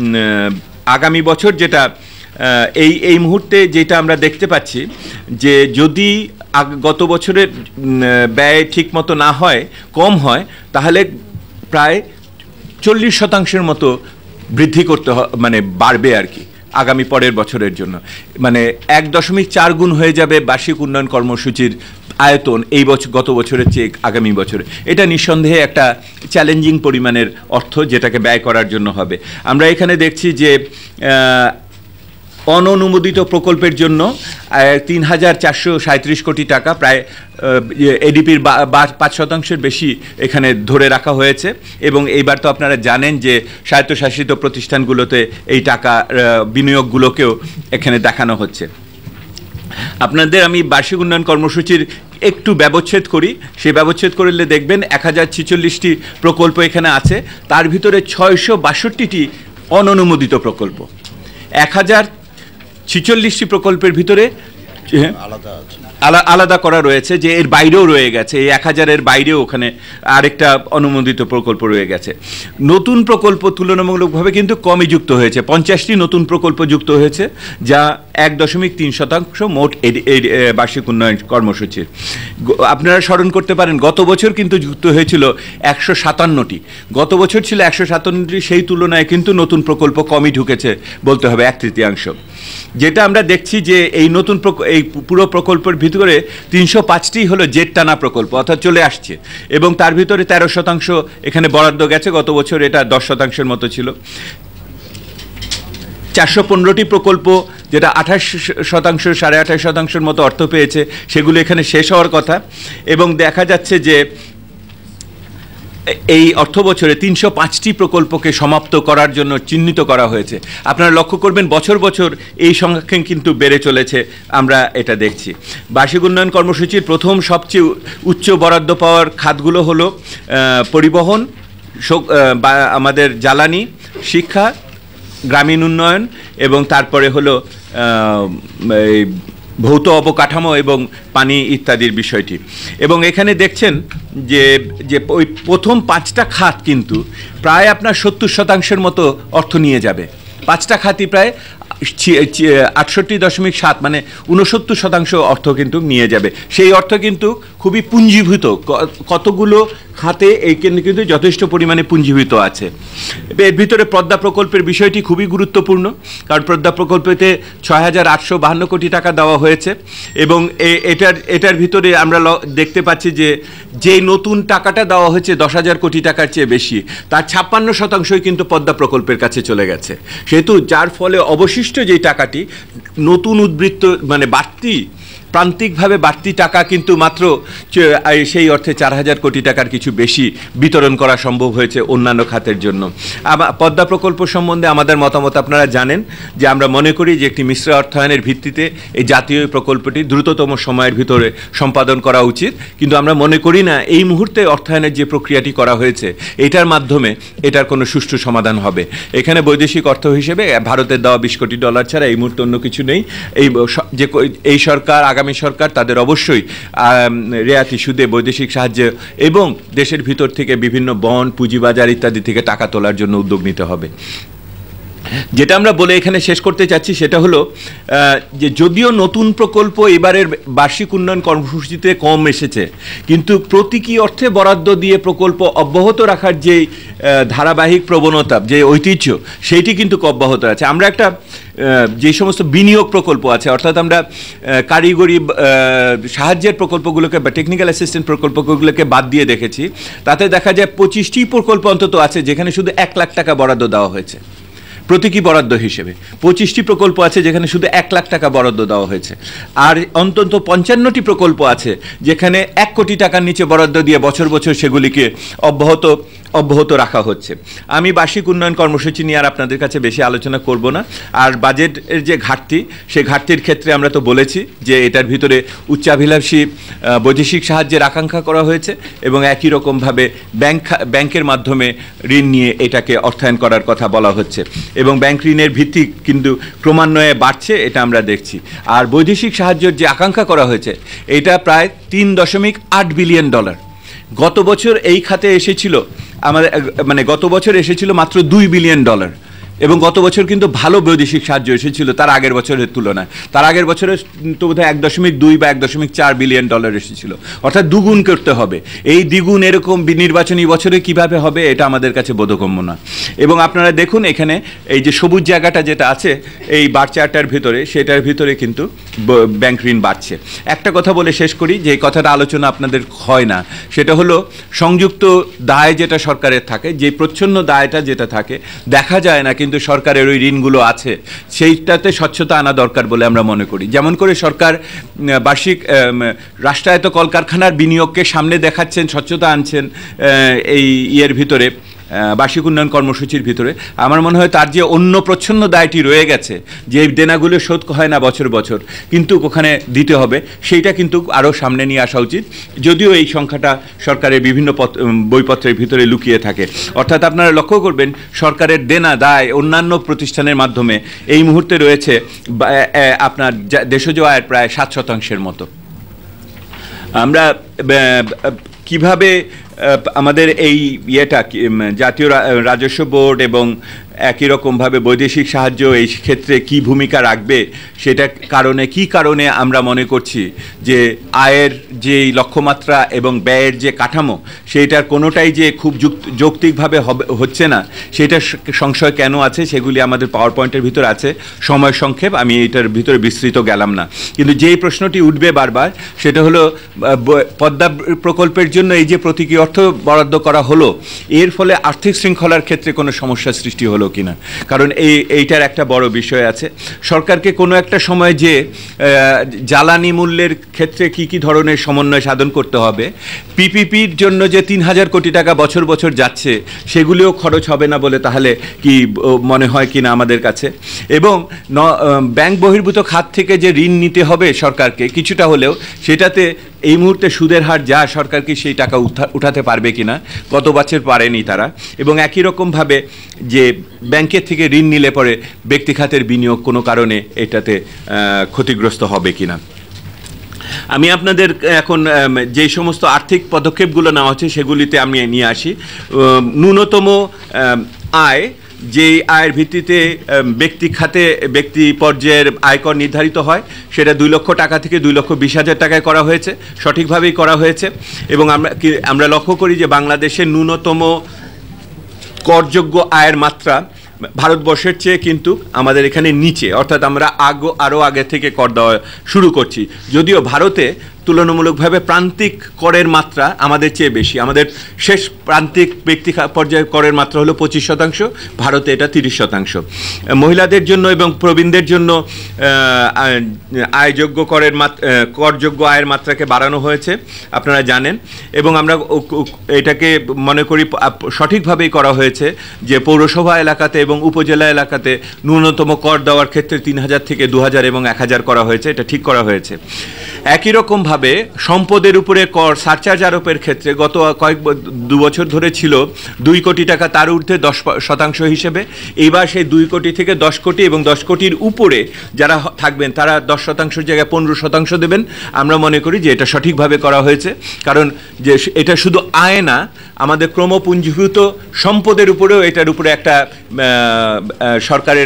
আগামী বছর যেটা এই এই মুহূর্তে যেটা আমরা দেখতে পাচ্ছি যে যদি গত বছরের ব্যয় ঠিকমতো না হয়, কম হয়, তাহলে প্রায় চল্লিশ শতাংশের মতো বৃদ্ধি করতে মানে বাড়বে আর কি, আগামী পরের বছরের জন্য, মানে এক দশমিক চার গুণ হয়ে যাবে বার্ষিক উন্নয়ন কর্মসূচির আয়তন এই বছর গত বছরের চেয়ে আগামী বছরে। এটা নিঃসন্দেহে একটা চ্যালেঞ্জিং পরিমাণের অর্থ যেটাকে ব্যয় করার জন্য হবে। আমরা এখানে দেখছি যে অননুমোদিত প্রকল্পের জন্য তিন হাজার চারশো সাঁত্রিশ কোটি টাকা, প্রায় এডিপির পাঁচ শতাংশের বেশি এখানে ধরে রাখা হয়েছে। এবং এইবার তো আপনারা জানেন যে স্বায়ত্তশাসিত প্রতিষ্ঠানগুলোতে এই টাকা বিনিয়োগগুলোকেও এখানে দেখানো হচ্ছে। আপনাদের আমি বার্ষিক উন্নয়ন কর্মসূচির একটু ব্যবচ্ছেদ করি, সেই ব্যবচ্ছেদ করলে দেখবেন এক হাজার ছিচল্লিশটি প্রকল্প এখানে আছে, তার ভিতরে ছয়শো বাষট্টিটি অননুমোদিত প্রকল্প। এক হাজার ছিচল্লিশটি প্রকল্পের ভিতরে আলাদা করা রয়েছে, যে এর বাইরেও রয়ে গেছে, এই এক হাজারের বাইরেও ওখানে আরেকটা অনুমোদিত প্রকল্প রয়ে গেছে। নতুন প্রকল্প তুলনামূলকভাবে কিন্তু কমই যুক্ত হয়েছে, পঞ্চাশটি নতুন প্রকল্প যুক্ত হয়েছে, যা এক দশমিক তিন শতাংশ মোট এই বার্ষিক উন্নয়ন কর্মসূচির। আপনারা স্মরণ করতে পারেন গত বছর কিন্তু যুক্ত হয়েছিল একশো সাতান্নটি, গত বছর ছিল একশো সাতান্নটি, সেই তুলনায় কিন্তু নতুন প্রকল্প কমই ঢুকেছে বলতে হবে, এক তৃতীয়াংশ। যেটা আমরা দেখছি যে এই নতুন এই পুরো প্রকল্পের ভিতরে তিনশো পাঁচটি হলো জেট টানা প্রকল্প, অর্থাৎ চলে আসছে, এবং তার ভিতরে তেরো শতাংশ এখানে বরাদ্দ গেছে, গত বছর এটা দশ শতাংশের মতো ছিল। চারশো পনেরোটি প্রকল্প যেটা আঠাশ শতাংশ সাড়ে আঠাশ শতাংশের মতো অর্থ পেয়েছে, সেগুলো এখানে শেষ হওয়ার কথা। এবং দেখা যাচ্ছে যে এই অর্থ বছরে তিনশো পাঁচটি প্রকল্পকে সমাপ্ত করার জন্য চিহ্নিত করা হয়েছে। আপনারা লক্ষ্য করবেন বছর বছর এই সংখ্যা কিন্তু বেড়ে চলেছে, আমরা এটা দেখছি। বার্ষিক উন্নয়ন কর্মসূচির প্রথম সবচেয়ে উচ্চ বরাদ্দ পাওয়ার খাতগুলো হলো পরিবহন, আমাদের জ্বালানি, শিক্ষা, গ্রামীণ উন্নয়ন, এবং তারপরে হলো ভৌত অবকাঠামো এবং পানি ইত্যাদির বিষয়টি। এবং এখানে দেখছেন যে যে ওই প্রথম পাঁচটা খাত কিন্তু প্রায় আপনার সত্তর শতাংশের মতো অর্থ নিয়ে যাবে, পাঁচটা খাতই প্রায় আটষট্টি দশমিক সাত মানে উনসত্তর শতাংশ অর্থ কিন্তু নিয়ে যাবে। সেই অর্থ কিন্তু খুবই পুঞ্জীভূত, কতগুলো খাতে এই কিন্তু যথেষ্ট পরিমাণে পুঞ্জীভূত আছে। এর ভিতরে পদ্মা প্রকল্পের বিষয়টি খুবই গুরুত্বপূর্ণ, কারণ পদ্মা প্রকল্পেতে ছয় হাজার আটশো বাহান্ন কোটি টাকা দেওয়া হয়েছে, এবং এটার এটার ভিতরে আমরা দেখতে পাচ্ছি যে যে নতুন টাকাটা দেওয়া হয়েছে দশ হাজার কোটি টাকার চেয়ে বেশি, তার ছাপ্পান্ন শতাংশই কিন্তু পদ্মা প্রকল্পের কাছে চলে গেছে। সেহেতু যার ফলে অবশিষ্ট যে টাকাটি নতুন উদ্বৃত্ত মানে বাড়তি প্রান্তিকভাবে বাড়তি টাকা কিন্তু মাত্র সেই অর্থে চার হাজার কোটি টাকার কিছু বেশি বিতরণ করা সম্ভব হয়েছে অন্যান্য খাতের জন্য। পদ্মা প্রকল্প সম্বন্ধে আমাদের মতামত আপনারা জানেন যে আমরা মনে করি যে একটি মিশ্র অর্থায়নের ভিত্তিতে এই জাতীয় প্রকল্পটি দ্রুততম সময়ের ভিতরে সম্পাদন করা উচিত, কিন্তু আমরা মনে করি না এই মুহূর্তে অর্থায়নের যে প্রক্রিয়াটি করা হয়েছে এটার মাধ্যমে এটার কোনো সুষ্ঠু সমাধান হবে। এখানে বৈদেশিক অর্থ হিসেবে ভারতের দেওয়া বিশ কোটি ডলার ছাড়া এই মুহূর্তে অন্য কিছু নেই। এই যে এই সরকার আগামী সরকার তাদের অবশ্যই রেয়াতি সুদে বৈদেশিক সাহায্য এবং দেশের ভিতর থেকে বিভিন্ন বন্ড, পুঁজিবাজার ইত্যাদি থেকে টাকা তোলার জন্য উদ্যোগ নিতে হবে। যেটা আমরা বলে এখানে শেষ করতে চাচ্ছি সেটা হলো যে যদিও নতুন প্রকল্প এবারের বার্ষিক উন্নয়ন কর্মসূচিতে কম এসেছে, কিন্তু প্রতীকী অর্থে বরাদ্দ দিয়ে প্রকল্প অব্যাহত রাখার যে ধারাবাহিক প্রবণতা, যে ঐতিহ্য, সেইটি কিন্তু অব্যাহত আছে। আমরা একটা যে সমস্ত বিনিয়োগ প্রকল্প আছে, অর্থাৎ আমরা কারিগরি সাহায্যের প্রকল্পগুলোকে বা টেকনিক্যাল অ্যাসিস্ট্যান্ট প্রকল্পগুলোকে বাদ দিয়ে দেখেছি, তাতে দেখা যায় পঁচিশটি প্রকল্প অন্তত আছে যেখানে শুধু এক লাখ টাকা বরাদ্দ দেওয়া হয়েছে প্রতীকী বরাদ্দ হিসেবে। পঁচিশটি প্রকল্প আছে যেখানে শুধু এক লাখ টাকা বরাদ্দ দেওয়া হয়েছে, আর অন্তত পঞ্চান্নটি প্রকল্প আছে যেখানে এক কোটি টাকার নিচে বরাদ্দ দিয়ে বছর বছর সেগুলিকে অব্যাহত অব্যাহত রাখা হচ্ছে। আমি বার্ষিক উন্নয়ন কর্মসূচি নিয়ে আর আপনাদের কাছে বেশি আলোচনা করব না। আর বাজেটের যে ঘাটতি, সেই ঘাটতির ক্ষেত্রে আমরা তো বলেছি যে এটার ভিতরে উচ্চাভিলাষী বৈদেশিক সাহায্যের আকাঙ্ক্ষা করা হয়েছে, এবং একই রকমভাবে ব্যাংক ব্যাংকের মাধ্যমে ঋণ নিয়ে এটাকে অর্থায়ন করার কথা বলা হচ্ছে, এবং ব্যাংক ঋণের ভিত্তি কিন্তু ক্রমান্বয়ে বাড়ছে, এটা আমরা দেখছি। আর বৈদেশিক সাহায্যের যে আকাঙ্ক্ষা করা হয়েছে এটা প্রায় তিন দশমিক আট বিলিয়ন ডলার। গত বছর এই খাতে এসেছিল আমাদের মানে গত বছর এসেছিল মাত্র দুই বিলিয়ন ডলার। এবং গত বছর কিন্তু ভালো বৈদেশিক সাহায্য এসেছিল তার আগের বছরের তুলনায়। তার আগের বছরে তো বোধহয় এক দশমিক দুই বা এক দশমিক চার বিলিয়ন ডলার এসেছিল, অর্থাৎ দ্বিগুণ করতে হবে। এই দ্বিগুণ এরকম নির্বাচনী বছরে কিভাবে হবে এটা আমাদের কাছে বোধগম্য না। এবং আপনারা দেখুন এখানে এই যে সবুজ জায়গাটা যেটা আছে এই বার চার্টার ভিতরে, সেটার ভিতরে কিন্তু ব্যাংক ঋণ বাড়ছে। একটা কথা বলে শেষ করি, যে কথাটা আলোচনা আপনাদের হয় না, সেটা হলো সংযুক্ত দায় যেটা সরকারের থাকে, যে প্রচ্ছন্ন দায়টা যেটা থাকে দেখা যায় না, কিন্তু সরকারের ওই ঋণগুলো আছে, সেইটাতে স্বচ্ছতা আনা দরকার বলে আমরা মনে করি। যেমন করে সরকার বার্ষিক রাষ্ট্রায়ত্ত কলকারখানার বিনিয়োগকে সামনে দেখাচ্ছেন, স্বচ্ছতা আনছেন এই ইয়ের ভিতরে, বার্ষিক উন্নয়ন কর্মসূচির ভিতরে, আমার মনে হয় তার যে অন্য প্রচ্ছন্ন দায়টি রয়ে গেছে, যে দেনাগুলো শোধ হয় না বছর বছর কিন্তু ওখানে দিতে হবে, সেইটা কিন্তু আরও সামনে নিয়ে আসা উচিত, যদিও এই সংখ্যাটা সরকারের বিভিন্ন বইপত্রের ভিতরে লুকিয়ে থাকে। অর্থাৎ আপনারা লক্ষ্য করবেন সরকারের দেনা দায় অন্যান্য প্রতিষ্ঠানের মাধ্যমে এই মুহূর্তে রয়েছে আপনার দেশজ আয়ের প্রায় সাত শতাংশের মতো। আমরা কিভাবে আমাদের এই ইয়েটা জাতীয় রাজস্ব বোর্ড এবং একই রকমভাবে বৈদেশিক সাহায্য এই ক্ষেত্রে কি ভূমিকা রাখবে, সেটা কারণে কি কারণে আমরা মনে করছি যে আয়ের যে লক্ষ্যমাত্রা এবং ব্যয়ের যে কাঠামো সেইটার কোনোটাই যে খুব যৌক্তিকভাবে হবে হচ্ছে না, সেটা সংশয় কেন আছে সেগুলি আমাদের পাওয়ার পয়েন্টের ভিতর আছে। সময় সংক্ষেপ, আমি এটার ভিতরে বিস্তৃত গেলাম না। কিন্তু যেই প্রশ্নটি উঠবে বারবার সেটা হলো পদ্মা প্রকল্পের জন্য এই যে প্রতীকী অর্থ বরাদ্দ করা হলো, এর ফলে আর্থিক শৃঙ্খলার ক্ষেত্রে কোনো সমস্যা সৃষ্টি হলো কিনা, কারণ এই এইটার একটা বড় বিষয় আছে। সরকারকে কোনো একটা সময় যে জ্বালানি মূল্যের ক্ষেত্রে কি কি ধরনের সমন্বয় সাধন করতে হবে, পিপিপির জন্য যে তিন হাজার কোটি টাকা বছর বছর যাচ্ছে সেগুলিও খরচ হবে না বলে তাহলে কি মনে হয় কিনা আমাদের কাছে। এবং ব্যাংক বহির্ভূত খাত থেকে যে ঋণ নিতে হবে সরকারকে কিছুটা হলেও, সেটাতে এই মুহূর্তে সুদের হার যা, সরকার কি সেই টাকা উঠাতে পারবে কিনা, গত বছর পারেনি তারা। এবং একই রকমভাবে যে ব্যাংকের থেকে ঋণ নিলে পরে ব্যক্তি খাতের বিনিয়োগ কোনো কারণে এটাতে ক্ষতিগ্রস্ত হবে কিনা। আমি আপনাদের এখন যে সমস্ত আর্থিক পদক্ষেপগুলো নেওয়া হচ্ছে সেগুলিতে আমি নিয়ে আসি। ন্যূনতম আয়, যে আয়ের ভিত্তিতে ব্যক্তি খাতে ব্যক্তি পর্যায়ের আয়কর নির্ধারিত হয়, সেটা দুই লক্ষ টাকা থেকে দুই লক্ষ বিশ হাজার টাকায় করা হয়েছে, সঠিকভাবেই করা হয়েছে। এবং আমরা আমরা লক্ষ্য করি যে বাংলাদেশের ন্যূনতম করযোগ্য আয়ের মাত্রা ভারতবর্ষের চেয়ে কিন্তু আমাদের এখানে নিচে, অর্থাৎ আমরা আগ আরও আগে থেকে কর দেওয়া শুরু করছি, যদিও ভারতে তুলনামূলকভাবে প্রান্তিক করের মাত্রা আমাদের চেয়ে বেশি। আমাদের শেষ প্রান্তিক ব্যক্তি পর্যায়ে করের মাত্রা হলো পঁচিশ শতাংশ, ভারতে এটা তিরিশ শতাংশ। মহিলাদের জন্য এবং প্রবীণদের জন্য আয়যোগ্য করের করযোগ্য আয়ের মাত্রাকে বাড়ানো হয়েছে, আপনারা জানেন। এবং আমরা এটাকে মনে করি সঠিকভাবেই করা হয়েছে যে পৌরসভা এলাকাতে এবং উপজেলা এলাকাতে ন্যূনতম কর দেওয়ার ক্ষেত্রে তিন হাজার থেকে দু হাজার এবং এক হাজার করা হয়েছে, এটা ঠিক করা হয়েছে। একই রকমভাবে সম্পদের উপরে কর সারচার্জ আরোপের ক্ষেত্রে গত কয়েক দু বছর ধরে ছিল দুই কোটি টাকা, তার ঊর্ধ্বে দশ শতাংশ হিসেবে। এইবার সেই দুই কোটি থেকে দশ কোটি এবং দশ কোটির উপরে যারা থাকবেন তারা দশ শতাংশের জায়গায় পনেরো শতাংশ দেবেন। আমরা মনে করি যে এটা সঠিকভাবে করা হয়েছে, কারণ যে এটা শুধু আয় না, আমাদের ক্রমপুঞ্জীভূত সম্পদের উপরেও এটার উপরে একটা সরকারের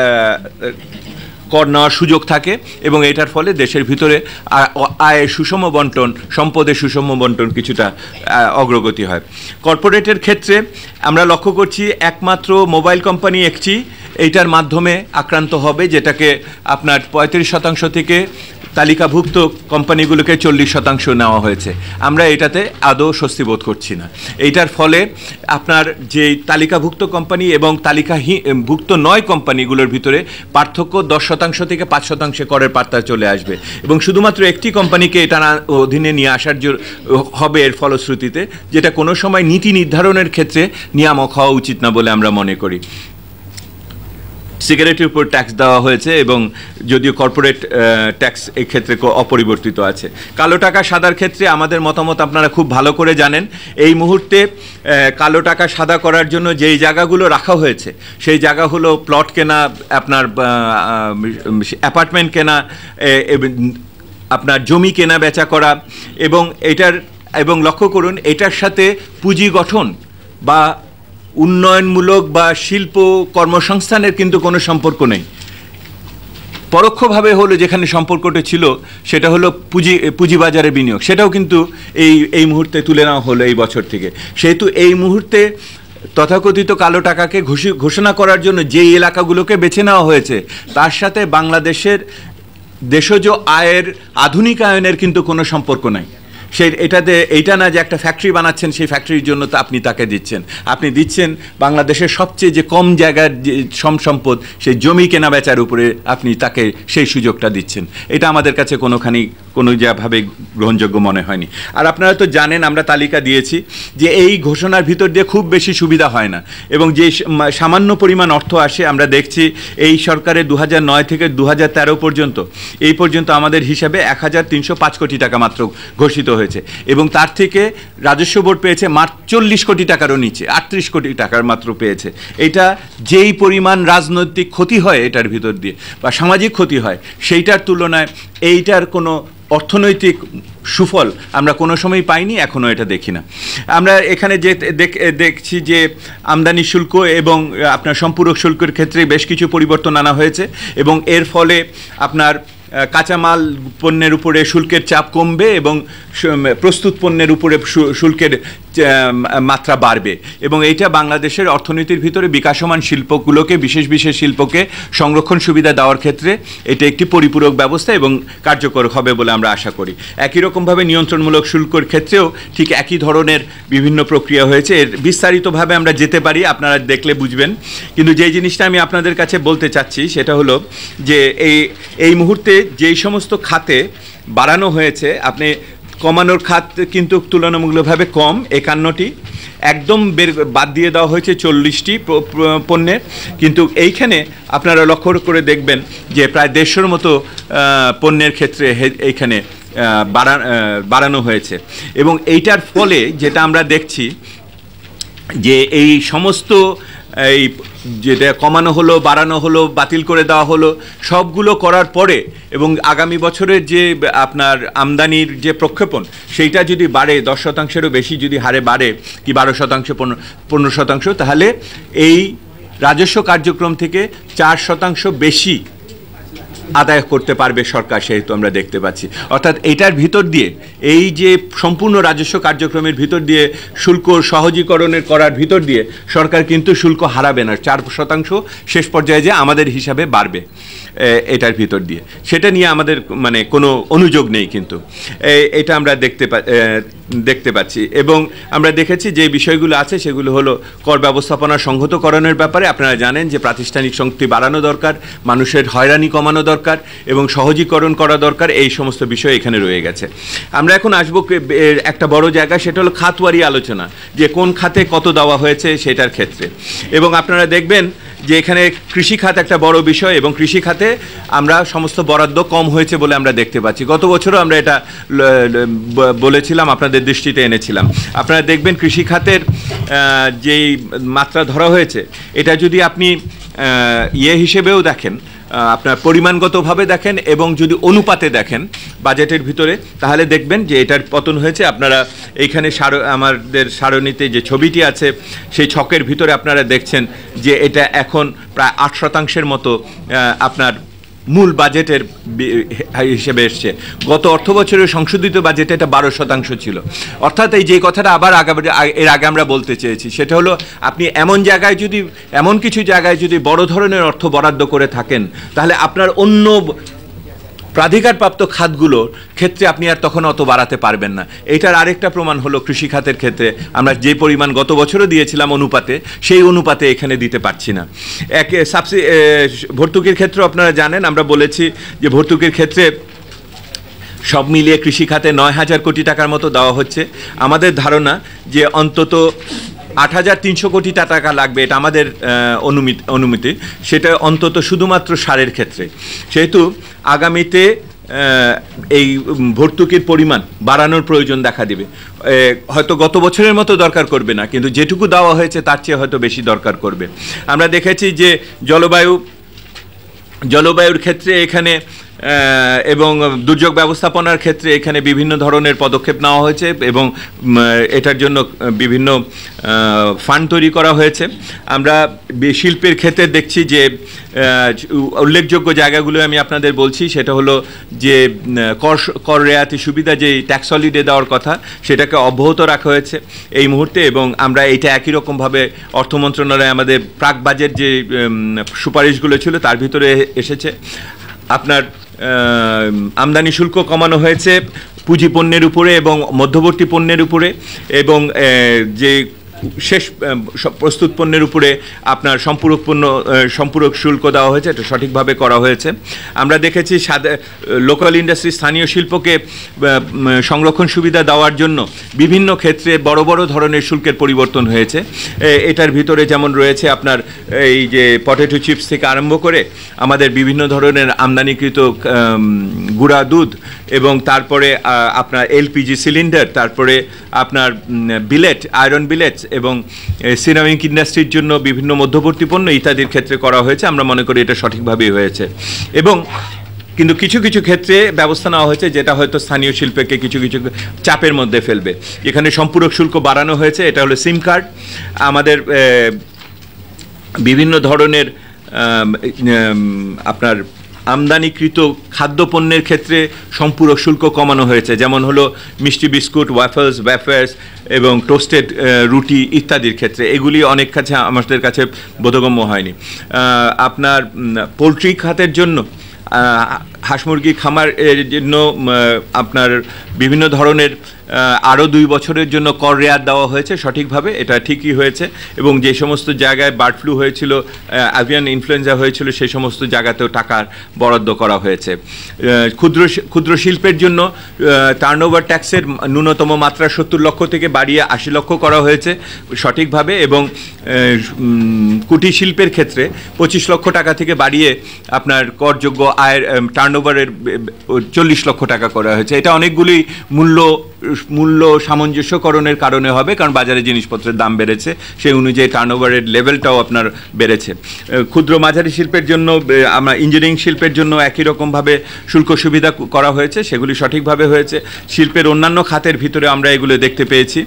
কর নেওয়ার সুযোগ থাকে এবং এটার ফলে দেশের ভিতরে আয়ের সুষম বন্টন, সম্পদের সুষম বন্টন কিছুটা অগ্রগতি হয়। কর্পোরেটের ক্ষেত্রে আমরা লক্ষ্য করছি একমাত্র মোবাইল কোম্পানি একটি এইটার মাধ্যমে আক্রান্ত হবে, যেটাকে আপনার পঁয়ত্রিশ শতাংশ থেকে তালিকাভুক্ত কোম্পানিগুলোকে চল্লিশ শতাংশ নেওয়া হয়েছে। আমরা এটাতে আদৌ স্বস্তি বোধ করছি না। এইটার ফলে আপনার যে তালিকাভুক্ত কোম্পানি এবং তালিকাভুক্ত নয় কোম্পানিগুলোর ভিতরে পার্থক্য দশ শতাংশ থেকে পাঁচ শতাংশে করের পাত্তা চলে আসবে এবং শুধুমাত্র একটি কোম্পানিকে এটার অধীনে নিয়ে আসার হবে এর ফলশ্রুতিতে, যেটা কোনো সময় নীতি নির্ধারণের ক্ষেত্রে নিয়ামক হওয়া উচিত না বলে আমরা মনে করি। সিগারেটের উপর ট্যাক্স দেওয়া হয়েছে এবং যদিও কর্পোরেট ট্যাক্স এই ক্ষেত্রে অপরিবর্তিত আছে। কালো টাকা সাদার ক্ষেত্রে আমাদের মতামত আপনারা খুব ভালো করে জানেন। এই মুহূর্তে কালো টাকা সাদা করার জন্য যেই জায়গাগুলো রাখা হয়েছে সেই জায়গা হলো প্লট কেনা, আপনার অ্যাপার্টমেন্ট কেনা, আপনার জমি কেনা বেচা করা এবং এটার এবং লক্ষ্য করুন এটার সাথে পুঁজি গঠন বা উন্নয়নমূলক বা শিল্প কর্মসংস্থানের কিন্তু কোনো সম্পর্ক নেই। পরোক্ষভাবে হলো যেখানে সম্পর্কটা ছিল সেটা হলো পুঁজি পুঁজিবাজারে বিনিয়োগ, সেটাও কিন্তু এই এই মুহূর্তে তুলে নেওয়া হলো এই বছর থেকে। সেহেতু এই মুহূর্তে তথাকথিত কালো টাকাকে ঘোষণা করার জন্য যেই এলাকাগুলোকে বেছে নেওয়া হয়েছে তার সাথে বাংলাদেশের দেশজ আয়ের আধুনিকায়নের কিন্তু কোনো সম্পর্ক নাই। সেই এটাতে এইটা না যে একটা ফ্যাক্টরি বানাচ্ছেন, সেই ফ্যাক্টরির জন্য তো আপনি তাকে দিচ্ছেন, আপনি দিচ্ছেন বাংলাদেশের সবচেয়ে যে কম জায়গার যে সম সম্পদ সেই জমি কেনা বেচার উপরে আপনি তাকে সেই সুযোগটা দিচ্ছেন। এটা আমাদের কাছে কোনোখানি কোনো যেভাবে গ্রহণযোগ্য মনে হয়নি। আর আপনারা তো জানেন, আমরা তালিকা দিয়েছি যে এই ঘোষণার ভিতর দিয়ে খুব বেশি সুবিধা হয় না, এবং যে সামান্য পরিমাণ অর্থ আসে আমরা দেখছি এই সরকারের দু হাজার নয় থেকে দু হাজার তেরো পর্যন্ত এই পর্যন্ত আমাদের হিসাবে এক হাজার তিনশো পাঁচ কোটি টাকা মাত্র ঘোষিত হয়েছে, এবং তার থেকে রাজস্ব বোর্ড পেয়েছে মাত্র চল্লিশ কোটি টাকারও নিচে, আটত্রিশ কোটি টাকার মাত্র পেয়েছে। এটা যেই পরিমাণ রাজনৈতিক ক্ষতি হয় এটার ভিতর দিয়ে বা সামাজিক ক্ষতি হয়, সেইটার তুলনায় এইটার কোনো অর্থনৈতিক সুফল আমরা কোনো সময় পাইনি, এখনও এটা দেখি না। আমরা এখানে যে দেখছি যে আমদানি শুল্ক এবং আপনার সম্পূরক শুল্কের ক্ষেত্রে বেশ কিছু পরিবর্তন আনা হয়েছে, এবং এর ফলে আপনার কাঁচামাল পণ্যের উপরে শুল্কের চাপ কমবে এবং প্রস্তুত পণ্যের উপরে শুল্কের মাত্রা বাড়বে, এবং এইটা বাংলাদেশের অর্থনীতির ভিতরে বিকাশমান শিল্পগুলোকে, বিশেষ বিশেষ শিল্পকে সংরক্ষণ সুবিধা দেওয়ার ক্ষেত্রে এটা একটি পরিপূরক ব্যবস্থা এবং কার্যকর হবে বলে আমরা আশা করি। একই রকমভাবে নিয়ন্ত্রণমূলক শুল্কের ক্ষেত্রেও ঠিক একই ধরনের বিভিন্ন প্রক্রিয়া হয়েছে। এর বিস্তারিতভাবে আমরা যেতে পারি, আপনারা দেখলে বুঝবেন, কিন্তু যেই জিনিসটা আমি আপনাদের কাছে বলতে চাচ্ছি সেটা হলো যে এই এই মুহূর্তে যেই সমস্ত খাতে বাড়ানো হয়েছে, আপনি কমানোর খাত কিন্তু তুলনামূলকভাবে কম, একান্নটি, একদম বের বাদ দিয়ে দেওয়া হয়েছে চল্লিশটি পণ্যের, কিন্তু এইখানে আপনারা লক্ষ্য করে দেখবেন যে প্রায় দেড়শোর মতো পণ্যের ক্ষেত্রে এইখানে বাড়ানো হয়েছে, এবং এইটার ফলে যেটা আমরা দেখছি যে এই সমস্ত এই যেটা কমানো হলো, বাড়ানো হলো, বাতিল করে দেওয়া হলো, সবগুলো করার পরে এবং আগামী বছরের যে আপনার আমদানির যে প্রক্ষেপণ সেইটা যদি বাড়ে দশ শতাংশেরও বেশি যদি হারে বাড়ে, কি বারো শতাংশ পনেরো শতাংশ, তাহলে এই রাজস্ব কার্যক্রম থেকে চার শতাংশ বেশি আদায় করতে পারবে সরকার, সেহেতু আমরা দেখতে পাচ্ছি। অর্থাৎ এইটার ভিতর দিয়ে এই যে সম্পূর্ণ রাজস্ব কার্যক্রমের ভিতর দিয়ে শুল্ক সহজীকরণের করার ভিতর দিয়ে সরকার কিন্তু শুল্ক হারাবে না, চার শতাংশ শেষ পর্যায়ে যে আমাদের হিসাবে বাড়বে এটার ভিতর দিয়ে, সেটা নিয়ে আমাদের মানে কোনো অনুযোগ নেই, কিন্তু এটা আমরা দেখতে দেখতে পাচ্ছি। এবং আমরা দেখেছি যে বিষয়গুলো আছে সেগুলো হলো কর ব্যবস্থাপনা সংহতকরণের ব্যাপারে। আপনারা জানেন যে প্রাতিষ্ঠানিক শক্তি বাড়ানো দরকার, মানুষের হয়রানি কমানো দরকার এবং সহজীকরণ করা দরকার, এই সমস্ত বিষয় এখানে রয়ে গেছে। আমরা এখন আসবো একটা বড় জায়গা, সেটা হলো খাতওয়ারি আলোচনা, যে কোন খাতে কত দেওয়া হয়েছে সেটার ক্ষেত্রে। এবং আপনারা দেখবেন যে এখানে কৃষি খাত একটা বড় বিষয়, এবং কৃষি খাতে আমরা সমস্ত বরাদ্দ কম হয়েছে বলে আমরা দেখতে পাচ্ছি। গত বছরও আমরা এটা বলেছিলাম, আপনাদের দৃষ্টিতে এনেছিলাম। আপনারা দেখবেন কৃষি খাতের যেই মাত্রা ধরা হয়েছে, এটা যদি আপনি ইয়ে হিসেবেও দেখেন, আপনার পরিমাণগতভাবে দেখেন এবং যদি অনুপাতে দেখেন বাজেটের ভিতরে, তাহলে দেখবেন যে এটার পতন হয়েছে। আপনারা এইখানে সার আমাদের সারণীতে যে ছবিটি আছে সেই ছকের ভিতরে আপনারা দেখছেন যে এটা এখন প্রায় আট শতাংশের মতো আপনার মূল বাজেটের হিসেবে এসছে। গত অর্থ বছরের সংশোধিত বাজেটে এটা বারো শতাংশ ছিল। অর্থাৎ এই যে কথাটা আবার আগে এর আগে আমরা বলতে চেয়েছি, সেটা হলো আপনি এমন জায়গায় যদি এমন কিছু জায়গায় যদি বড় ধরনের অর্থ বরাদ্দ করে থাকেন, তাহলে আপনার অন্য প্রাধিকারপ্রাপ্ত খাতগুলোর ক্ষেত্রে আপনি আর তখন অত বাড়াতে পারবেন না। এটার আরেকটা প্রমাণ হলো কৃষি খাতের ক্ষেত্রে আমরা যে পরিমাণ গত বছরও দিয়েছিলাম অনুপাতে, সেই অনুপাতে এখানে দিতে পারছি না। এক সাবসি ভর্তুকির ক্ষেত্রে আপনারা জানেন, আমরা বলেছি যে ভর্তুকির ক্ষেত্রে সব মিলিয়ে কৃষি খাতে নয় হাজার কোটি টাকার মতো দেওয়া হচ্ছে। আমাদের ধারণা যে অন্তত আট হাজার তিনশো কোটি টাকা লাগবে, এটা আমাদের অনুমিতি অনুমিতি সেটা অন্তত শুধুমাত্র সারের ক্ষেত্রে। সেহেতু আগামীতে এই ভর্তুকির পরিমাণ বাড়ানোর প্রয়োজন দেখা দিবে। হয়তো গত বছরের মতো দরকার করবে না, কিন্তু যেটুকু দেওয়া হয়েছে তার চেয়ে হয়তো বেশি দরকার করবে। আমরা দেখেছি যে জলবায়ু জলবায়ুর ক্ষেত্রে এখানে এবং দুর্যোগ ব্যবস্থাপনার ক্ষেত্রে এখানে বিভিন্ন ধরনের পদক্ষেপ নেওয়া হয়েছে এবং এটার জন্য বিভিন্ন ফান্ড তৈরি করা হয়েছে। আমরা শিল্পের ক্ষেত্রে দেখছি যে উল্লেখযোগ্য জায়গাগুলো আমি আপনাদের বলছি, সেটা হলো যে কর কর রেয়াতি সুবিধা যে ট্যাক্স হলিডে দেওয়ার কথা সেটাকে অব্যাহত রাখা হয়েছে এই মুহূর্তে, এবং আমরা এইটা একই রকমভাবে অর্থ মন্ত্রণালয়ে আমাদের প্রাক বাজেট যে সুপারিশগুলো ছিল তার ভিতরে এসেছে। আপনার আমদানি শুল্ক কমানো হয়েছে পুঁজি পণ্যের উপরে এবং মধ্যবর্তী পণ্যের উপরে, এবং যে শেষ প্রস্তুত পণ্যের উপরে আপনার সম্পূরক পণ্য সম্পূরক শুল্ক দেওয়া হয়েছে, এটা সঠিকভাবে করা হয়েছে। আমরা দেখেছি লোকাল ইন্ডাস্ট্রি স্থানীয় শিল্পকে সংরক্ষণ সুবিধা দেওয়ার জন্য বিভিন্ন ক্ষেত্রে বড় বড় ধরনের শুল্কের পরিবর্তন হয়েছে। এটার ভিতরে যেমন রয়েছে আপনার এই যে পটেটো চিপস থেকে আরম্ভ করে আমাদের বিভিন্ন ধরনের আমদানিকৃত গুঁড়া দুধ, এবং তারপরে আপনার এলপিজি সিলিন্ডার, তারপরে আপনার বিলেট, আয়রন বিলেট এবং সিরামিক ইন্ডাস্ট্রির জন্য বিভিন্ন মধ্যবর্তী পণ্য ইত্যাদির ক্ষেত্রে করা হয়েছে। আমরা মনে করি এটা সঠিকভাবেই হয়েছে, এবং কিন্তু কিছু কিছু ক্ষেত্রে ব্যবস্থা নেওয়া হয়েছে যেটা হয়তো স্থানীয় শিল্পকে কিছু কিছু চাপের মধ্যে ফেলবে। এখানে সম্পূরক শুল্ক বাড়ানো হয়েছে, এটা হলো সিম কার্ড। আমাদের বিভিন্ন ধরনের আপনার আমদানিকৃত খাদ্যপণ্যের ক্ষেত্রে সম্পূরক শুল্ক কমানো হয়েছে, যেমন হলো মিষ্টি বিস্কুট, ওয়াফেলস, ওয়েফার্স এবং টোস্টেড রুটি ইত্যাদির ক্ষেত্রে। এগুলি অনেক কাছে আমাদের কাছে বোধগম্য হয়নি। আপনার পোলট্রি খাতের জন্য, হাঁস মুরগি খামারের জন্য আপনার বিভিন্ন ধরনের আরও দুই বছরের জন্য কর রেয়াত দেওয়া হয়েছে সঠিকভাবে, এটা ঠিকই হয়েছে। এবং যে সমস্ত জায়গায় বার্ড ফ্লু হয়েছিল, অ্যাভিয়ান ইনফ্লুয়েঞ্জা হয়েছিল, সেই সমস্ত জায়গাতেও টাকার বরাদ্দ করা হয়েছে। ক্ষুদ্র ক্ষুদ্র শিল্পের জন্য টার্নওভার ট্যাক্সের ন্যূনতম মাত্রা সত্তর লক্ষ থেকে বাড়িয়ে আশি লক্ষ করা হয়েছে সঠিকভাবে, এবং কুটির শিল্পের ক্ষেত্রে পঁচিশ লক্ষ টাকা থেকে বাড়িয়ে আপনার করযোগ্য আয়ের টার্নওভারের চল্লিশ লক্ষ টাকা করা হয়েছে। এটা অনেকগুলি মূল্য মূল্য সামঞ্জস্যকরণের কারণে হবে, কারণ বাজারে জিনিসপত্রের দাম বেড়েছে, সেই অনুযায়ী টার্নওভারের লেভেলটাও আপনার বেড়েছে। ক্ষুদ্র মাঝারি শিল্পের জন্য, আমরা ইঞ্জিনিয়ারিং শিল্পের জন্য একই রকমভাবে শুল্ক সুবিধা করা হয়েছে, সেগুলি সঠিকভাবে হয়েছে। শিল্পের অন্যান্য খাতের ভিতরে আমরা এগুলো দেখতে পেয়েছি।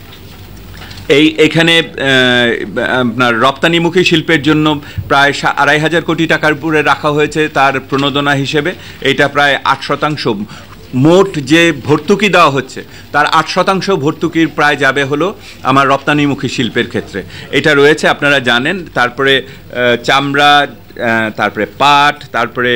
এই এখানে আপনার রপ্তানিমুখী শিল্পের জন্য প্রায় আড়াই হাজার কোটি টাকার উপরে রাখা হয়েছে তার প্রণোদনা হিসেবে। এইটা প্রায় আট শতাংশ মোট যে ভর্তুকি দেওয়া হচ্ছে তার আট শতাংশ ভর্তুকির প্রায় যাবে হলো আমার রপ্তানিমুখী শিল্পের ক্ষেত্রে, এটা রয়েছে আপনারা জানেন। তারপরে চামড়া, তারপরে পাট, তারপরে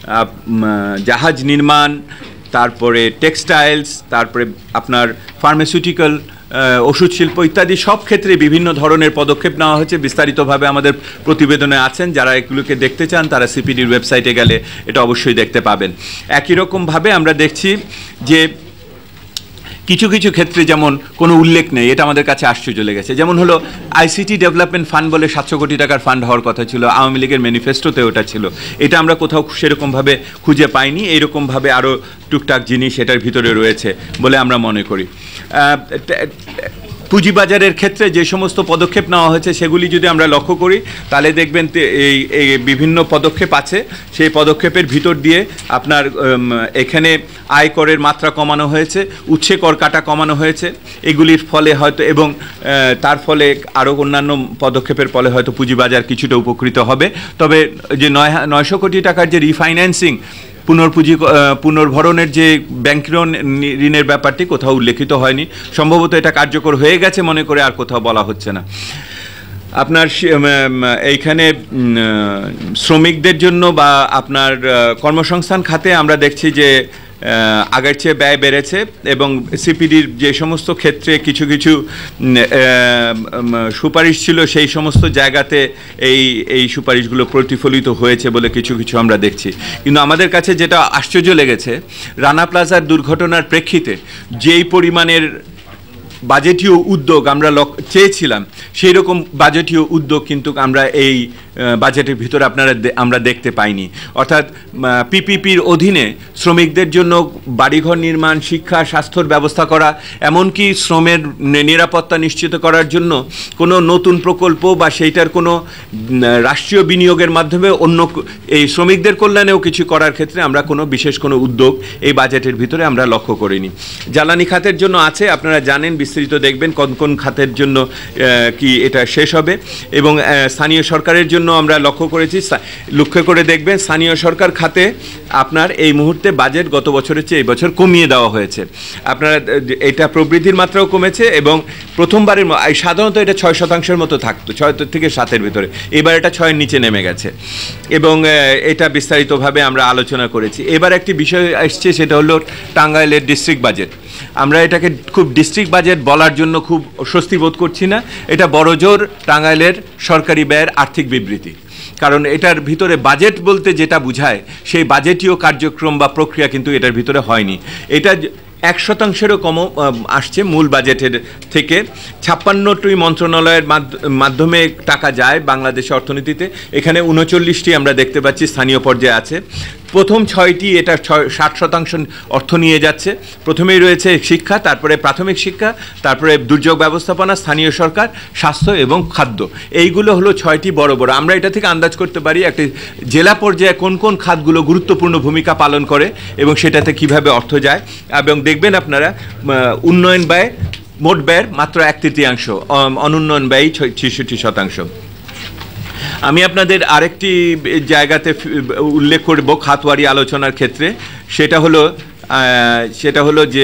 জাহাজ নির্মাণ, তারপরে টেক্সটাইলস, তারপরে আপনার ফার্মাসিউটিক্যাল, ওষুধ শিল্প ইত্যাদি সব ক্ষেত্রে বিভিন্ন ধরনের পদক্ষেপ নেওয়া হয়েছে। বিস্তারিতভাবে আমাদের প্রতিবেদনে আছেন, যারা এগুলোকে দেখতে চান তারা সিপিডির ওয়েবসাইটে গেলে এটা অবশ্যই দেখতে পাবেন। একই রকমভাবে আমরা দেখছি যে কিছু কিছু ক্ষেত্রে যেমন কোনো উল্লেখ নেই, এটা আমাদের কাছে আশ্চর্য লেগেছে। যেমন হলো আইসিটি ডেভেলপমেন্ট ফান্ড বলে সাতশো কোটি টাকার ফান্ড হওয়ার কথা ছিল, আওয়ামী লীগের ম্যানিফেস্টোতে ওটা ছিল, এটা আমরা কোথাও সেরকমভাবে খুঁজে পাইনি। এইরকমভাবে আরও টুকটাক জিনিস এটার ভিতরে রয়েছে বলে আমরা মনে করি। পুঁজিবাজারের ক্ষেত্রে যে সমস্ত পদক্ষেপ নেওয়া হয়েছে সেগুলি যদি আমরা লক্ষ্য করি তাহলে দেখবেন এই এই বিভিন্ন পদক্ষেপ আছে। সেই পদক্ষেপের ভিতর দিয়ে আপনার এখানে আয় করের মাত্রা কমানো হয়েছে, উৎসে কর কাটা কমানো হয়েছে, এগুলির ফলে হয়তো, এবং তার ফলে আরও অন্যান্য পদক্ষেপের ফলে হয়তো পুঁজিবাজার কিছুটা উপকৃত হবে। তবে যে নয় নয়শো কোটি টাকার যে রিফাইন্যান্সিং, পুনর্পুঁজি পুনর্ভরণের যে ব্যাংক ঋণের ব্যাপারটি কোথাও উল্লেখিত হয়নি, সম্ভবত এটা কার্যকর হয়ে গেছে মনে করে আর কোথাও বলা হচ্ছে না। আপনার এইখানে শ্রমিকদের জন্য বা আপনার কর্মসংস্থান খাতে আমরা দেখছি যে আগের চেয়ে ব্যয় বেড়েছে, এবং সিপিডির যে সমস্ত ক্ষেত্রে কিছু কিছু সুপারিশ ছিল সেই সমস্ত জায়গাতে এই এই সুপারিশগুলো প্রতিফলিত হয়েছে বলে কিছু কিছু আমরা দেখছি। কিন্তু আমাদের কাছে যেটা আশ্চর্য লেগেছে, রানা প্লাজার দুর্ঘটনার প্রেক্ষিতে যেই পরিমাণের বাজেটীয় উদ্যোগ আমরা চেয়েছিলাম সেই রকম বাজেটীয় উদ্যোগ কিন্তু আমরা এই বাজেটের ভিতরে আপনারা আমরা দেখতে পাইনি। অর্থাৎ পিপিপির অধীনে শ্রমিকদের জন্য বাড়িঘর নির্মাণ, শিক্ষা, স্বাস্থ্যর ব্যবস্থা করা, এমনকি শ্রমের নিরাপত্তা নিশ্চিত করার জন্য কোনো নতুন প্রকল্প বা সেইটার কোনো রাষ্ট্রীয় বিনিয়োগের মাধ্যমে অন্য এই শ্রমিকদের কল্যাণেও কিছু করার ক্ষেত্রে আমরা কোনো বিশেষ কোনো উদ্যোগ এই বাজেটের ভিতরে আমরা লক্ষ্য করিনি। জ্বালানি খাতের জন্য আছে, আপনারা জানেন, বিস্তৃত দেখবেন কোন কোন খাতের জন্য কি এটা শেষ হবে। এবং স্থানীয় সরকারের জন্য আমরা লক্ষ্য করেছি, লক্ষ্য করে দেখবেন স্থানীয় সরকার খাতে আপনার এই মুহূর্তে বাজেট গত বছরের চেয়ে এই বছর কমিয়ে দেওয়া হয়েছে। আপনারা এটা প্রবৃদ্ধির মাত্রাও কমেছে এবং প্রথমবারের সাধারণত এটা ছয় শতাংশের মতো থাকতো, ছয় থেকে সাতের ভিতরে, এবার এটা ছয়ের নিচে নেমে গেছে এবং এটা বিস্তারিতভাবে আমরা আলোচনা করেছি। এবার একটি বিষয় আসছে, সেটা হলো টাঙ্গাইলের ডিস্ট্রিক্ট বাজেট। আমরা এটাকে খুব ডিস্ট্রিক্ট বাজেট বলার জন্য খুব স্বস্তি বোধ করছি না, এটা বড়জোর টাঙ্গাইলের সরকারি ব্যয়ের আর্থিক বিবৃতি। কারণ এটার ভিতরে বাজেট বলতে যেটা বোঝায় সেই বাজেটীয় কার্যক্রম বা প্রক্রিয়া কিন্তু এটার ভিতরে হয়নি। এটা এক শতাংশেরও কম আসছে মূল বাজেটের থেকে। ছাপ্পান্নটি মন্ত্রণালয়ের মাধ্যমে টাকা যায় বাংলাদেশের অর্থনীতিতে, এখানে উনচল্লিশটি আমরা দেখতে পাচ্ছি স্থানীয় পর্যায়ে আছে। প্রথম ছয়টি এটা ছয় ষাট শতাংশ অর্থ নিয়ে যাচ্ছে। প্রথমেই রয়েছে শিক্ষা, তারপরে প্রাথমিক শিক্ষা, তারপরে দুর্যোগ ব্যবস্থাপনা, স্থানীয় সরকার, স্বাস্থ্য এবং খাদ্য। এইগুলো হলো ছয়টি বড় বড়। আমরা এটা থেকে আন্দাজ করতে পারি একটি জেলা পর্যায়ে কোন কোন খাতগুলো গুরুত্বপূর্ণ ভূমিকা পালন করে এবং সেটাতে কিভাবে অর্থ যায়। এবং দেখবেন আপনারা উন্নয়ন ব্যয় মোট ব্যয়ের মাত্র এক তৃতীয়াংশ, অনুন্নয়ন ব্যয় ছেষট্টি শতাংশ। আমি আপনাদের আরেকটি জায়গাতে উল্লেখ করব খাতওয়ারি আলোচনার ক্ষেত্রে, সেটা হলো সেটা হলো যে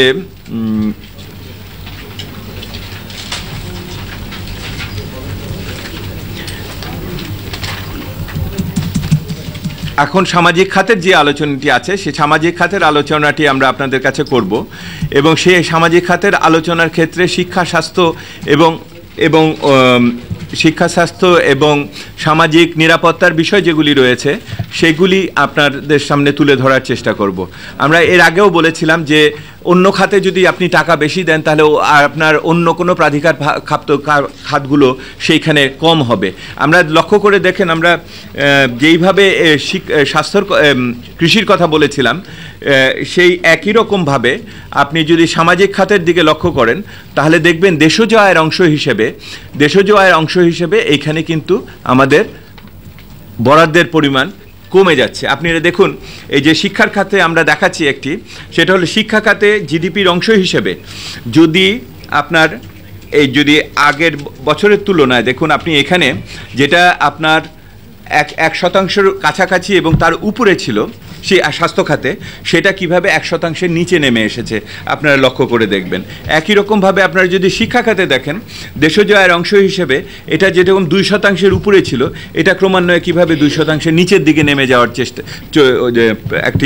এখন সামাজিক খাতের যে আলোচনাটি আছে সেই সামাজিক খাতের আলোচনাটি আমরা আপনাদের কাছে করব এবং সেই সামাজিক খাতের আলোচনার ক্ষেত্রে শিক্ষা, স্বাস্থ্য এবং এবং শিক্ষা, স্বাস্থ্য এবং সামাজিক নিরাপত্তার বিষয় যেগুলি রয়েছে সেগুলি আপনাদের সামনে তুলে ধরার চেষ্টা করব। আমরা এর আগেও বলেছিলাম যে অন্য খাতে যদি আপনি টাকা বেশি দেন তাহলে আপনার অন্য কোনো প্রাধিকার খাত খাতগুলো সেইখানে কম হবে। আমরা লক্ষ্য করে দেখেন, আমরা যেইভাবে স্বাস্থ্যর কৃষির কথা বলেছিলাম সেই একই রকমভাবে আপনি যদি সামাজিক খাতের দিকে লক্ষ্য করেন তাহলে দেখবেন দেশজ আয়ের অংশ হিসেবে দেশজ আয়ের অংশ হিসেবে এইখানে কিন্তু আমাদের বরাদ্দের পরিমাণ কমে যাচ্ছে। আপনারা দেখুন, এই যে শিক্ষার খাতে আমরা দেখাচ্ছি একটি, সেটা হলো শিক্ষা খাতে জিডিপির অংশ হিসেবে যদি আপনার এই যদি আগের বছরের তুলনায় দেখুন, আপনি এখানে যেটা আপনার এক এক শতাংশের কাছাকাছি এবং তার উপরে ছিল সেই স্বাস্থ্য খাতে, সেটা কিভাবে এক শতাংশের নিচে নেমে এসেছে আপনারা লক্ষ্য করে দেখবেন। একই রকমভাবে আপনারা যদি শিক্ষা খাতে দেখেন, দেশজ আয়ের অংশ হিসেবে এটা যেরকম দুই শতাংশের উপরে ছিল, এটা ক্রমান্বয়ে কিভাবে দুই শতাংশের নিচের দিকে নেমে যাওয়ার চেষ্টা একটি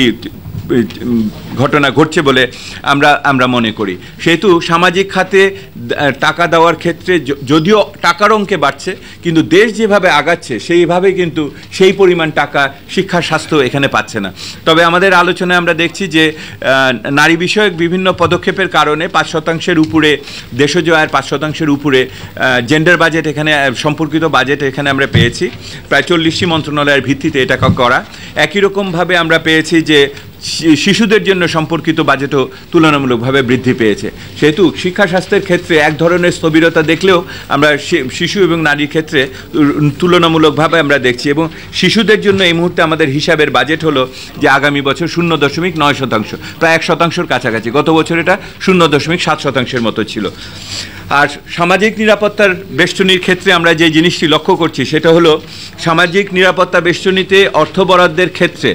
ঘটনা ঘটছে বলে আমরা আমরা মনে করি। সেহেতু সামাজিক খাতে টাকা দেওয়ার ক্ষেত্রে যদিও টাকার অঙ্কে বাড়ছে, কিন্তু দেশ যেভাবে আগাচ্ছে সেইভাবে কিন্তু সেই পরিমাণ টাকা শিক্ষা, স্বাস্থ্য এখানে পাচ্ছে না। তবে আমাদের আলোচনায় আমরা দেখছি যে নারী বিষয়ক বিভিন্ন পদক্ষেপের কারণে পাঁচ শতাংশের উপরে দেশজ আয়ের পাঁচ শতাংশের উপরে জেন্ডার বাজেট এখানে সম্পর্কিত বাজেট এখানে আমরা পেয়েছি, প্রায় চল্লিশটি মন্ত্রণালয়ের ভিত্তিতে এটা করা। একই রকমভাবে আমরা পেয়েছি যে শিশুদের জন্য সম্পর্কিত বাজেটও তুলনামূলকভাবে বৃদ্ধি পেয়েছে। সেহেতু শিক্ষা, স্বাস্থ্যের ক্ষেত্রে এক ধরনের স্থবিরতা দেখলেও আমরা শিশু এবং নারীর ক্ষেত্রে তুলনামূলকভাবে আমরা দেখছি। এবং শিশুদের জন্য এই মুহূর্তে আমাদের হিসাবের বাজেট হলো যে আগামী বছর শূন্য দশমিক নয় শতাংশ, প্রায় এক শতাংশের কাছাকাছি। গত বছর এটা শূন্য দশমিক সাত শতাংশের মতো ছিল। আর সামাজিক নিরাপত্তার বেষ্টনীর ক্ষেত্রে আমরা যে জিনিসটি লক্ষ্য করছি সেটা হলো সামাজিক নিরাপত্তা বেষ্টনীতে অর্থ বরাদ্দের ক্ষেত্রে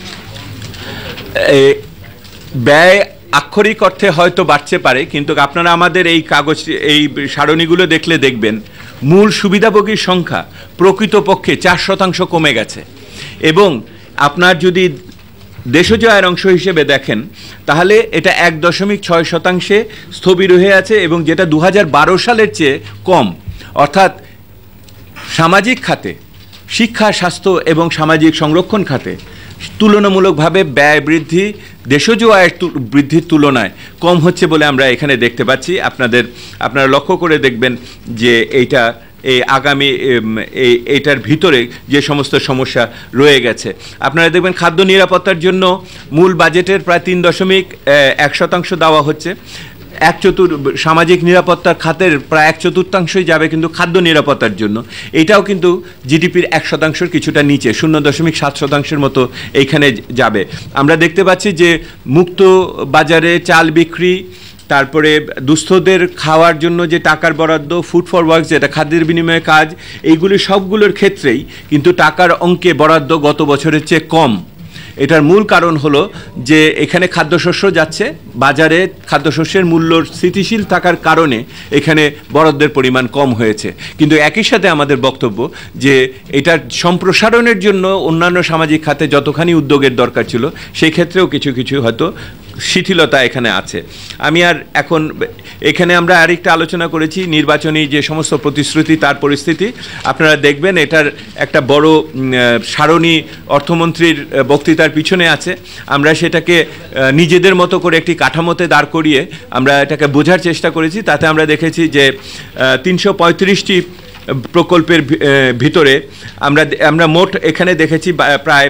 ব্যয় আক্ষরিক অর্থে হয়তো বাড়তে পারে, কিন্তু আপনারা আমাদের এই কাগজ এই সারণীগুলো দেখলে দেখবেন মূল সুবিধাভোগীর সংখ্যা প্রকৃতপক্ষে চার শতাংশ কমে গেছে। এবং আপনার যদি দেশজ আয়ের অংশ হিসেবে দেখেন তাহলে এটা এক দশমিক ছয় শতাংশে স্থবির হয়ে আছে এবং যেটা দু হাজার বারো সালের চেয়ে কম। অর্থাৎ সামাজিক খাতে, শিক্ষা, স্বাস্থ্য এবং সামাজিক সংরক্ষণ খাতে তুলনামূলকভাবে ব্যয় বৃদ্ধি দেশজ আয়ের বৃদ্ধির তুলনায় কম হচ্ছে বলে আমরা এখানে দেখতে পাচ্ছি। আপনাদের আপনারা লক্ষ্য করে দেখবেন যে এইটা এই আগামী এই এটার ভিতরে যে সমস্ত সমস্যা রয়ে গেছে। আপনারা দেখবেন খাদ্য নিরাপত্তার জন্য মূল বাজেটের প্রায় তিন দশমিক এক শতাংশ দেওয়া হচ্ছে। এক চতুর সামাজিক নিরাপত্তার খাতের প্রায় এক চতুর্থাংশই যাবে কিন্তু খাদ্য নিরাপত্তার জন্য। এটাও কিন্তু জিডিপির এক শতাংশের কিছুটা নিচে, শূন্য দশমিক সাত শতাংশের মতো এইখানে যাবে। আমরা দেখতে পাচ্ছি যে মুক্ত বাজারে চাল বিক্রি, তারপরে দুস্থদের খাওয়ার জন্য যে টাকার বরাদ্দ, ফুড ফর ওয়ার্ক যেটা খাদ্যের বিনিময়ে কাজ, এইগুলি সবগুলোর ক্ষেত্রেই কিন্তু টাকার অঙ্কে বরাদ্দ গত বছরের চেয়ে কম। এটার মূল কারণ হলো যে এখানে খাদ্যশস্য যাচ্ছে, বাজারে খাদ্যশস্যের মূল্য স্থিতিশীল থাকার কারণে এখানে বরাদ্দের পরিমাণ কম হয়েছে। কিন্তু একই সাথে আমাদের বক্তব্য যে এটার সম্প্রসারণের জন্য অন্যান্য সামাজিক খাতে যতখানি উদ্যোগের দরকার ছিল সেই ক্ষেত্রেও কিছু কিছু হয়তো শিথিলতা এখানে আছে। আমি আর এখন এখানে আমরা আরেকটা আলোচনা করেছি নির্বাচনী যে সমস্ত প্রতিশ্রুতি তার পরিস্থিতি। আপনারা দেখবেন এটার একটা বড় সারণী অর্থমন্ত্রীর বক্তৃতার পিছনে আছে। আমরা সেটাকে নিজেদের মতো করে একটি কাঠামোতে দাঁড় করিয়ে আমরা এটাকে বোঝার চেষ্টা করেছি। তাতে আমরা দেখেছি যে তিনশো পঁয়ত্রিশটি প্রকল্পের ভিতরে আমরা আমরা মোট এখানে দেখেছি প্রায়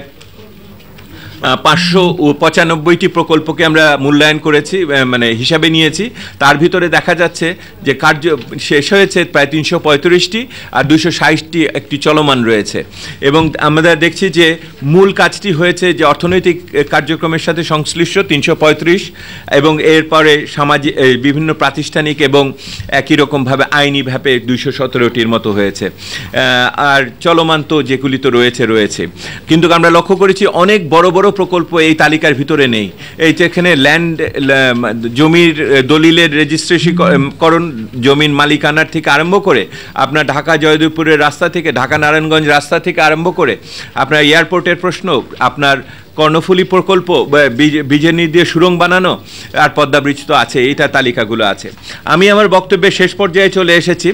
পাঁচশো পঁচানব্বইটি প্রকল্পকে আমরা মূল্যায়ন করেছি, মানে হিসাবে নিয়েছি। তার ভিতরে দেখা যাচ্ছে যে কার্য শেষ হয়েছে প্রায় তিনশো পঁয়ত্রিশটি আর দুইশো ষাটটি একটি চলমান রয়েছে। এবং আমরা দেখছি যে মূল কাজটি হয়েছে যে অর্থনৈতিক কার্যক্রমের সাথে সংশ্লিষ্ট তিনশো পঁয়ত্রিশ, এবং এরপরে সামাজিক বিভিন্ন প্রাতিষ্ঠানিক এবং একই রকমভাবে আইনিভাবে দুইশো সতেরোটির মতো হয়েছে। আর চলমান তো যেগুলি তো রয়েছে রয়েছে কিন্তু আমরা লক্ষ্য করেছি অনেক বড় বড় প্রকল্প এই তালিকার ভিতরে নেই। এই যেখানে ল্যান্ড জমির দলিলের রেজিস্ট্রেশন, জমির মালিকানার থেকে আরম্ভ করে আপনার ঢাকা জয়দেবপুরের রাস্তা থেকে ঢাকা নারায়ণগঞ্জ রাস্তা থেকে আরম্ভ করে আপনার এয়ারপোর্টের প্রশ্ন, আপনার কর্ণফুলী প্রকল্প, বিজেনি দিয়ে সুড়ঙ্গ বানানো, আর পদ্মা ব্রিজ তো আছে, এইটা তালিকাগুলো আছে। আমি আমার বক্তব্যের শেষ পর্যায়ে চলে এসেছি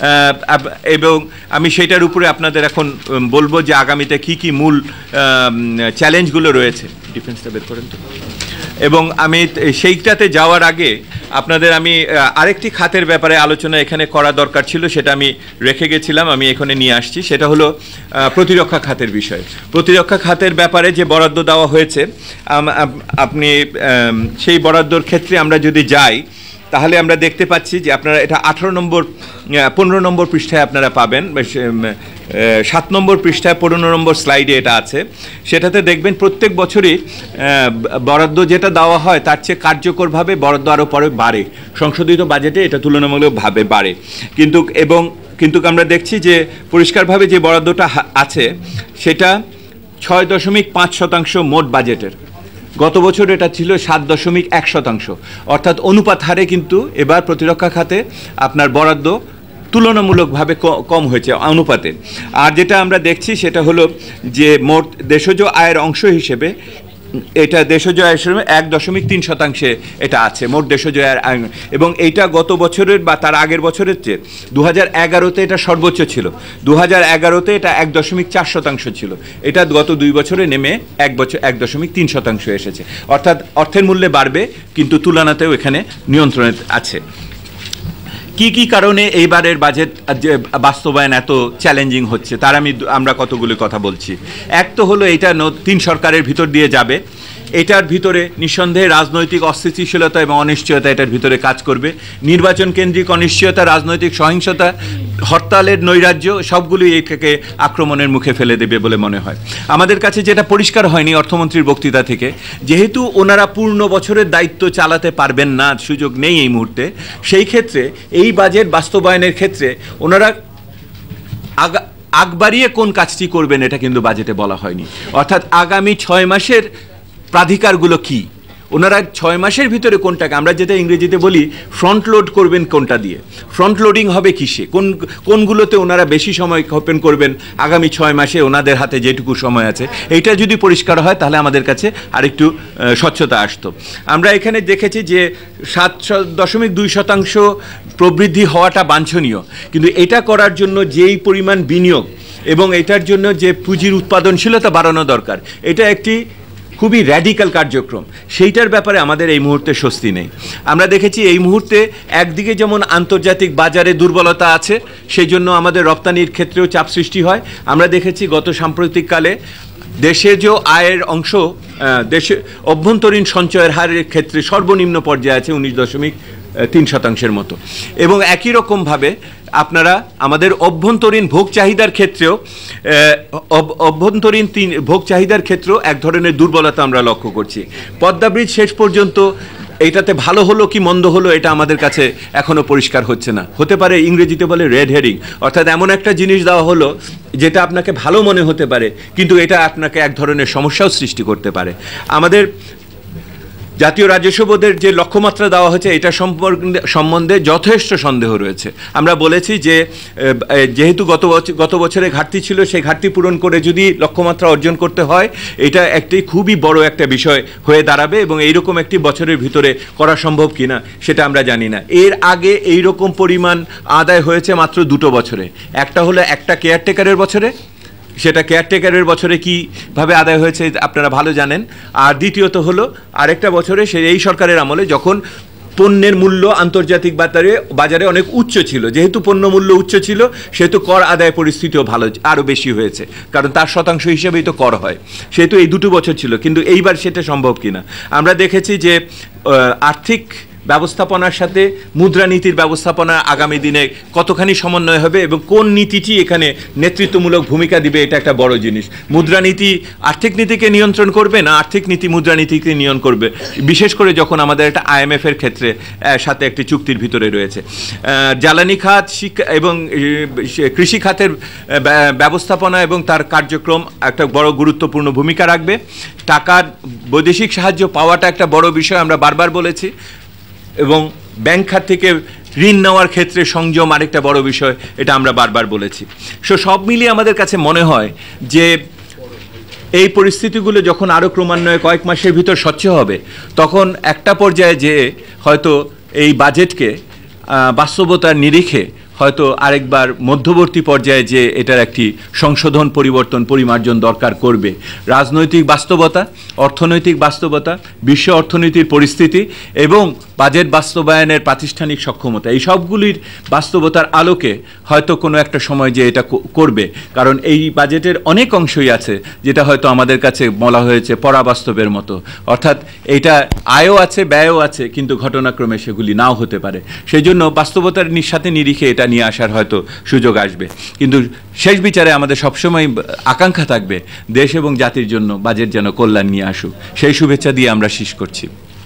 এবং আমি সেটার উপরে আপনাদের এখন বলবো যে আগামীতে কি কি মূল চ্যালেঞ্জগুলো রয়েছে। ডিফেন্সটা বের করেন তো। এবং আমি সেইটাতে যাওয়ার আগে আপনাদের আমি আরেকটি খাতের ব্যাপারে আলোচনা এখানে করা দরকার ছিল, সেটা আমি রেখে গেছিলাম, আমি এখানে নিয়ে আসছি। সেটা হলো প্রতিরক্ষা খাতের বিষয়। প্রতিরক্ষা খাতের ব্যাপারে যে বরাদ্দ দেওয়া হয়েছে, আপনি সেই বরাদ্দর ক্ষেত্রে আমরা যদি যাই তাহলে আমরা দেখতে পাচ্ছি যে আপনারা এটা আঠারো নম্বর পনেরো নম্বর পৃষ্ঠায় আপনারা পাবেন, সাত নম্বর পৃষ্ঠায় পনেরো নম্বর স্লাইডে এটা আছে। সেটাতে দেখবেন প্রত্যেক বছরই বরাদ্দ যেটা দেওয়া হয় তার চেয়ে কার্যকরভাবে বরাদ্দ আরও পরে বাড়ে, সংশোধিত বাজেটে এটা তুলনামূলকভাবে বাড়ে। কিন্তু এবং কিন্তু আমরা দেখছি যে পরিষ্কারভাবে যে বরাদ্দটা আছে সেটা ছয় দশমিক পাঁচ শতাংশ মোট বাজেটের। গত বছর এটা ছিল সাত দশমিক এক শতাংশ, অর্থাৎ অনুপাত হারে কিন্তু এবার প্রতিরক্ষা খাতে আপনার বরাদ্দ তুলনামূলকভাবে কম হয়েছে অনুপাতে। আর যেটা আমরা দেখছি সেটা হলো যে মোট দেশজ আয়ের অংশ হিসেবে এটা দেশজ আয়ের সময় এক দশমিক তিন শতাংশে এটা আছে মোট দেশজ আয়ের, এবং এইটা গত বছরের বা তার আগের বছরের চেয়ে দু হাজার এগারোতে এটা সর্বোচ্চ ছিল। দু হাজার এগারোতে এটা এক দশমিক চার শতাংশ ছিল, এটা গত দুই বছরে নেমে এক বছর এক দশমিক তিন শতাংশ এসেছে। অর্থাৎ অর্থের মূল্যে বাড়বে কিন্তু তুলনাতেও এখানে নিয়ন্ত্রণে আছে। কি কি কারণে এইবারের বাজেট যে বাস্তবায়ন এত চ্যালেঞ্জিং হচ্ছে তার আমি আমরা কতগুলো কথা বলছি। এক তো হলো এটা তিন সরকারের ভিতর দিয়ে যাবে, এটার ভিতরে নিঃসন্দেহে রাজনৈতিক অস্থিতিশীলতা এবং অনিশ্চয়তা এটার ভিতরে কাজ করবে। নির্বাচন কেন্দ্রিক অনিশ্চয়তা, রাজনৈতিক সহিংসতা, হরতালের নৈরাজ্য সবগুলোই এটাকে আক্রমণের মুখে ফেলে দেবে বলে মনে হয়। আমাদের কাছে যেটা পরিষ্কার হয়নি অর্থমন্ত্রীর বক্তৃতা থেকে, যেহেতু ওনারা পূর্ণ বছরের দায়িত্ব চালাতে পারবেন না, সুযোগ নেই এই মুহূর্তে, সেই ক্ষেত্রে এই বাজেট বাস্তবায়নের ক্ষেত্রে ওনারা আগা আগ বাড়িয়ে কোন কাজটি করবেন এটা কিন্তু বাজেটে বলা হয়নি। অর্থাৎ আগামী ছয় মাসের প্রাধিকারগুলো কি, ওনারা ছয় মাসের ভিতরে কোনটাকে আমরা যেটা ইংরেজিতে বলি ফ্রন্ট লোড করবেন, কোনটা দিয়ে ফ্রন্ট লোডিং হবে কিসে, কোন কোনগুলোতে ওনারা বেশি সময় ওপেন করবেন আগামী ছয় মাসে ওনাদের হাতে যেটুকু সময় আছে, এইটা যদি পরিষ্কার হয় তাহলে আমাদের কাছে আরেকটু স্বচ্ছতা আসতো। আমরা এখানে দেখেছি যে সাত দশমিক দুই শতাংশ প্রবৃদ্ধি হওয়াটা বাঞ্ছনীয়, কিন্তু এটা করার জন্য যেই পরিমাণ বিনিয়োগ এবং এটার জন্য যে পুঁজির উৎপাদনশীলতা বাড়ানো দরকার, এটা একটি খুবই র্যাডিক্যাল কার্যক্রম, সেইটার ব্যাপারে আমাদের এই মুহূর্তে স্বস্তি নেই। আমরা দেখেছি এই মুহূর্তে একদিকে যেমন আন্তর্জাতিক বাজারে দুর্বলতা আছে, সেই জন্য আমাদের রপ্তানির ক্ষেত্রেও চাপ সৃষ্টি হয়। আমরা দেখেছি গত সাম্প্রতিককালে দেশে যে আয়ের অংশ, দেশে অভ্যন্তরীণ সঞ্চয়ের হারের ক্ষেত্রে সর্বনিম্ন পর্যায়ে আছে উনিশ দশমিক তিন শতাংশের মতো। এবং একই রকমভাবে আপনারা আমাদের অভ্যন্তরীণ ভোগ চাহিদার ক্ষেত্রেও অভ্যন্তরীণ তিন ভোগ চাহিদার ক্ষেত্রেও এক ধরনের দুর্বলতা আমরা লক্ষ্য করছি। পদ্মা ব্রিজ শেষ পর্যন্ত এইটাতে ভালো হলো কি মন্দ হলো এটা আমাদের কাছে এখনও পরিষ্কার হচ্ছে না। হতে পারে ইংরেজিতে বলে রেড হেরিং, অর্থাৎ এমন একটা জিনিস দেওয়া হলো যেটা আপনাকে ভালো মনে হতে পারে, কিন্তু এটা আপনাকে এক ধরনের সমস্যাও সৃষ্টি করতে পারে। আমাদের জাতীয় রাজস্ব বোর্ডের যে লক্ষ্যমাত্রা দেওয়া হয়েছে এটা সম্পর্কে সম্বন্ধে যথেষ্ট সন্দেহ রয়েছে। আমরা বলেছি যে যেহেতু গত বছর গত বছরে ঘাটতি ছিল, সেই ঘাটতি পূরণ করে যদি লক্ষ্যমাত্রা অর্জন করতে হয়, এটা একটি খুবই বড় একটা বিষয় হয়ে দাঁড়াবে এবং এইরকম একটি বছরের ভিতরে করা সম্ভব কিনা সেটা আমরা জানি না। এর আগে এই রকম পরিমাণ আদায় হয়েছে মাত্র দুটো বছরে। একটা হলো একটা কেয়ারটেকারের বছরে, সেটা কেয়ারটেকারের বছরে কীভাবে আদায় হয়েছে আপনারা ভালো জানেন। আর দ্বিতীয়ত হলো আরেকটা বছরে, সে এই সরকারের আমলে, যখন পণ্যের মূল্য আন্তর্জাতিক বাজারে বাজারে অনেক উচ্চ ছিল। যেহেতু পণ্য মূল্য উচ্চ ছিল, সেহেতু কর আদায় পরিস্থিতিও ভালো, আরও বেশি হয়েছে, কারণ তার শতাংশ হিসেবেই তো কর হয়। সেহেতু এই দুটো বছর ছিল, কিন্তু এইবার সেটা সম্ভব কিনা। আমরা দেখেছি যে আর্থিক ব্যবস্থাপনার সাথে মুদ্রানীতির ব্যবস্থাপনা আগামী দিনে কতখানি সমন্বয় হবে এবং কোন নীতিটি এখানে নেতৃত্বমূলক ভূমিকা দিবে, এটা একটা বড় জিনিস। মুদ্রানীতি আর্থিক নীতিকে নিয়ন্ত্রণ করবে না আর্থিক নীতি মুদ্রানীতিকে নিয়ন্ত্রণ করবে, বিশেষ করে যখন আমাদের একটা আইএমএফ এর ক্ষেত্রে সাথে একটি চুক্তির ভিতরে রয়েছে। জ্বালানি খাত, শিক্ষা এবং কৃষি খাতের ব্যবস্থাপনা এবং তার কার্যক্রম একটা বড় গুরুত্বপূর্ণ ভূমিকা রাখবে। টাকার বৈদেশিক সাহায্য পাওয়াটা একটা বড় বিষয়, আমরা বারবার বলেছি। এবং ব্যাংক খাত থেকে ঋণ নেওয়ার ক্ষেত্রে সংযম আরেকটা বড় বিষয়, এটা আমরা বারবার বলেছি। সো সব মিলিয়ে আমাদের কাছে মনে হয় যে এই পরিস্থিতিগুলো যখন আরও ক্রমান্বয়ে কয়েক মাসের ভিতর স্বচ্ছ হবে, তখন একটা পর্যায়ে যে হয়তো এই বাজেটকে বাস্তবতার নিরিখে হয়তো আরেকবার মধ্যবর্তী পর্যায়ে যে এটার একটি সংশোধন, পরিবর্তন, পরিমার্জন দরকার করবে। রাজনৈতিক বাস্তবতা, অর্থনৈতিক বাস্তবতা, বিশ্ব অর্থনীতির পরিস্থিতি এবং বাজেট বাস্তবায়নের প্রাতিষ্ঠানিক সক্ষমতা, এই সবগুলির বাস্তবতার আলোকে হয়তো কোনো একটা সময় যে এটা করবে। কারণ এই বাজেটের অনেক অংশই আছে যেটা হয়তো আমাদের কাছে বলা হয়েছে পরাবাস্তবের মতো, অর্থাৎ এইটা আয়ও আছে, ব্যয়ও আছে, কিন্তু ঘটনাক্রমে সেগুলি নাও হতে পারে। সেই জন্য বাস্তবতার সাথে নিরিখে এটা নিয়ে আসার হয়তো সুযোগ আসবে। কিন্তু শেষ বিচারে আমাদের সবসময় আকাঙ্ক্ষা থাকবে দেশ এবং জাতির জন্য বাজেট যেন কল্যাণ নিয়ে আসুক। সেই শুভেচ্ছা দিয়ে আমরা শেষ করছি।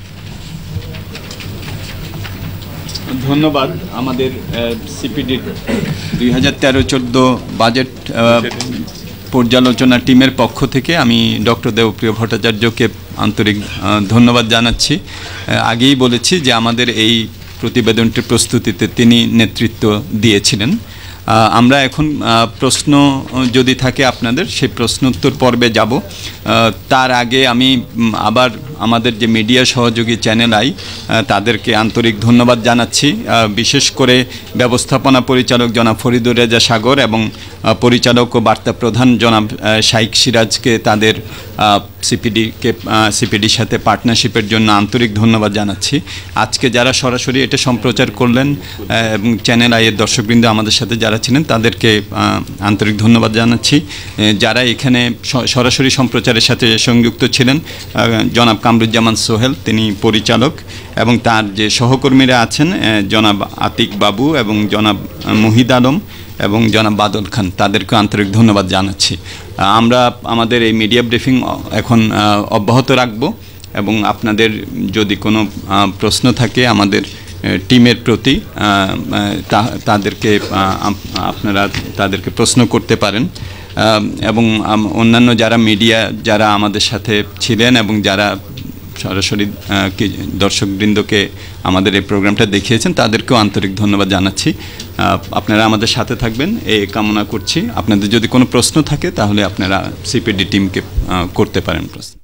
ধন্যবাদ। আমাদের সিপিডির দুই হাজার তেরো চোদ্দো বাজেট পর্যালোচনা টিমের পক্ষ থেকে আমি ডক্টর দেবপ্রিয় ভট্টাচার্যকে আন্তরিক ধন্যবাদ জানাচ্ছি। আগেই বলেছি যে আমাদের এই প্রতিবেদনটির প্রস্তুতিতে তিনি নেতৃত্ব দিয়েছিলেন। আমরা এখন প্রশ্ন যদি থাকে আপনাদের, সেই প্রশ্নোত্তর পর্বে যাব। তার আগে আমি আবার আমাদের যে মিডিয়া সহযোগী চ্যানেল আই তাদেরকে আন্তরিক ধন্যবাদ জানাচ্ছি। বিশেষ করে ব্যবস্থাপনা পরিচালক জনাব ফরিদুর রেজা সাগর এবং পরিচালক ও বার্তা প্রধান জনাব শাইক সিরাজকে তাদের সিপিডিকে সিপিডির সাথে পার্টনারশিপের জন্য আন্তরিক ধন্যবাদ জানাচ্ছি। আজকে যারা সরাসরি এটা সম্প্রচার করলেন এবং চ্যানেল আইয়ের দর্শকবৃন্দ আমাদের সাথে যারা ছিলেন তাদেরকে আন্তরিক ধন্যবাদ জানাচ্ছি। যারা এখানে সরাসরি সম্প্রচারের সাথে সংযুক্ত ছিলেন, জনাব কামরুজ্জামান সোহেল, তিনি পরিচালক, এবং তার যে সহকর্মীরা আছেন জনাব আতিক বাবু এবং জনাব মুহিদ আলম এবং জনাব বাদল খান, তাদেরকে আন্তরিক ধন্যবাদ জানাচ্ছি। আমরা আমাদের এই মিডিয়া ব্রিফিং এখন অব্যাহত রাখব এবং আপনাদের যদি কোনো প্রশ্ন থাকে আমাদের টিমের প্রতি তাদেরকে আপনারা তাদেরকে প্রশ্ন করতে পারেন। এবং অন্যান্য যারা মিডিয়া যারা আমাদের সাথে ছিলেন এবং যারা সরাসরি দর্শকবৃন্দকে আমাদের এই প্রোগ্রামটা দেখিয়েছেন তাদেরকেও আন্তরিক ধন্যবাদ জানাচ্ছি। আপনারা আমাদের সাথে থাকবেন এই কামনা করছি। আপনাদের যদি কোনো প্রশ্ন থাকে তাহলে আপনারা সিপিডি টিমকে করতে পারেন প্রশ্ন।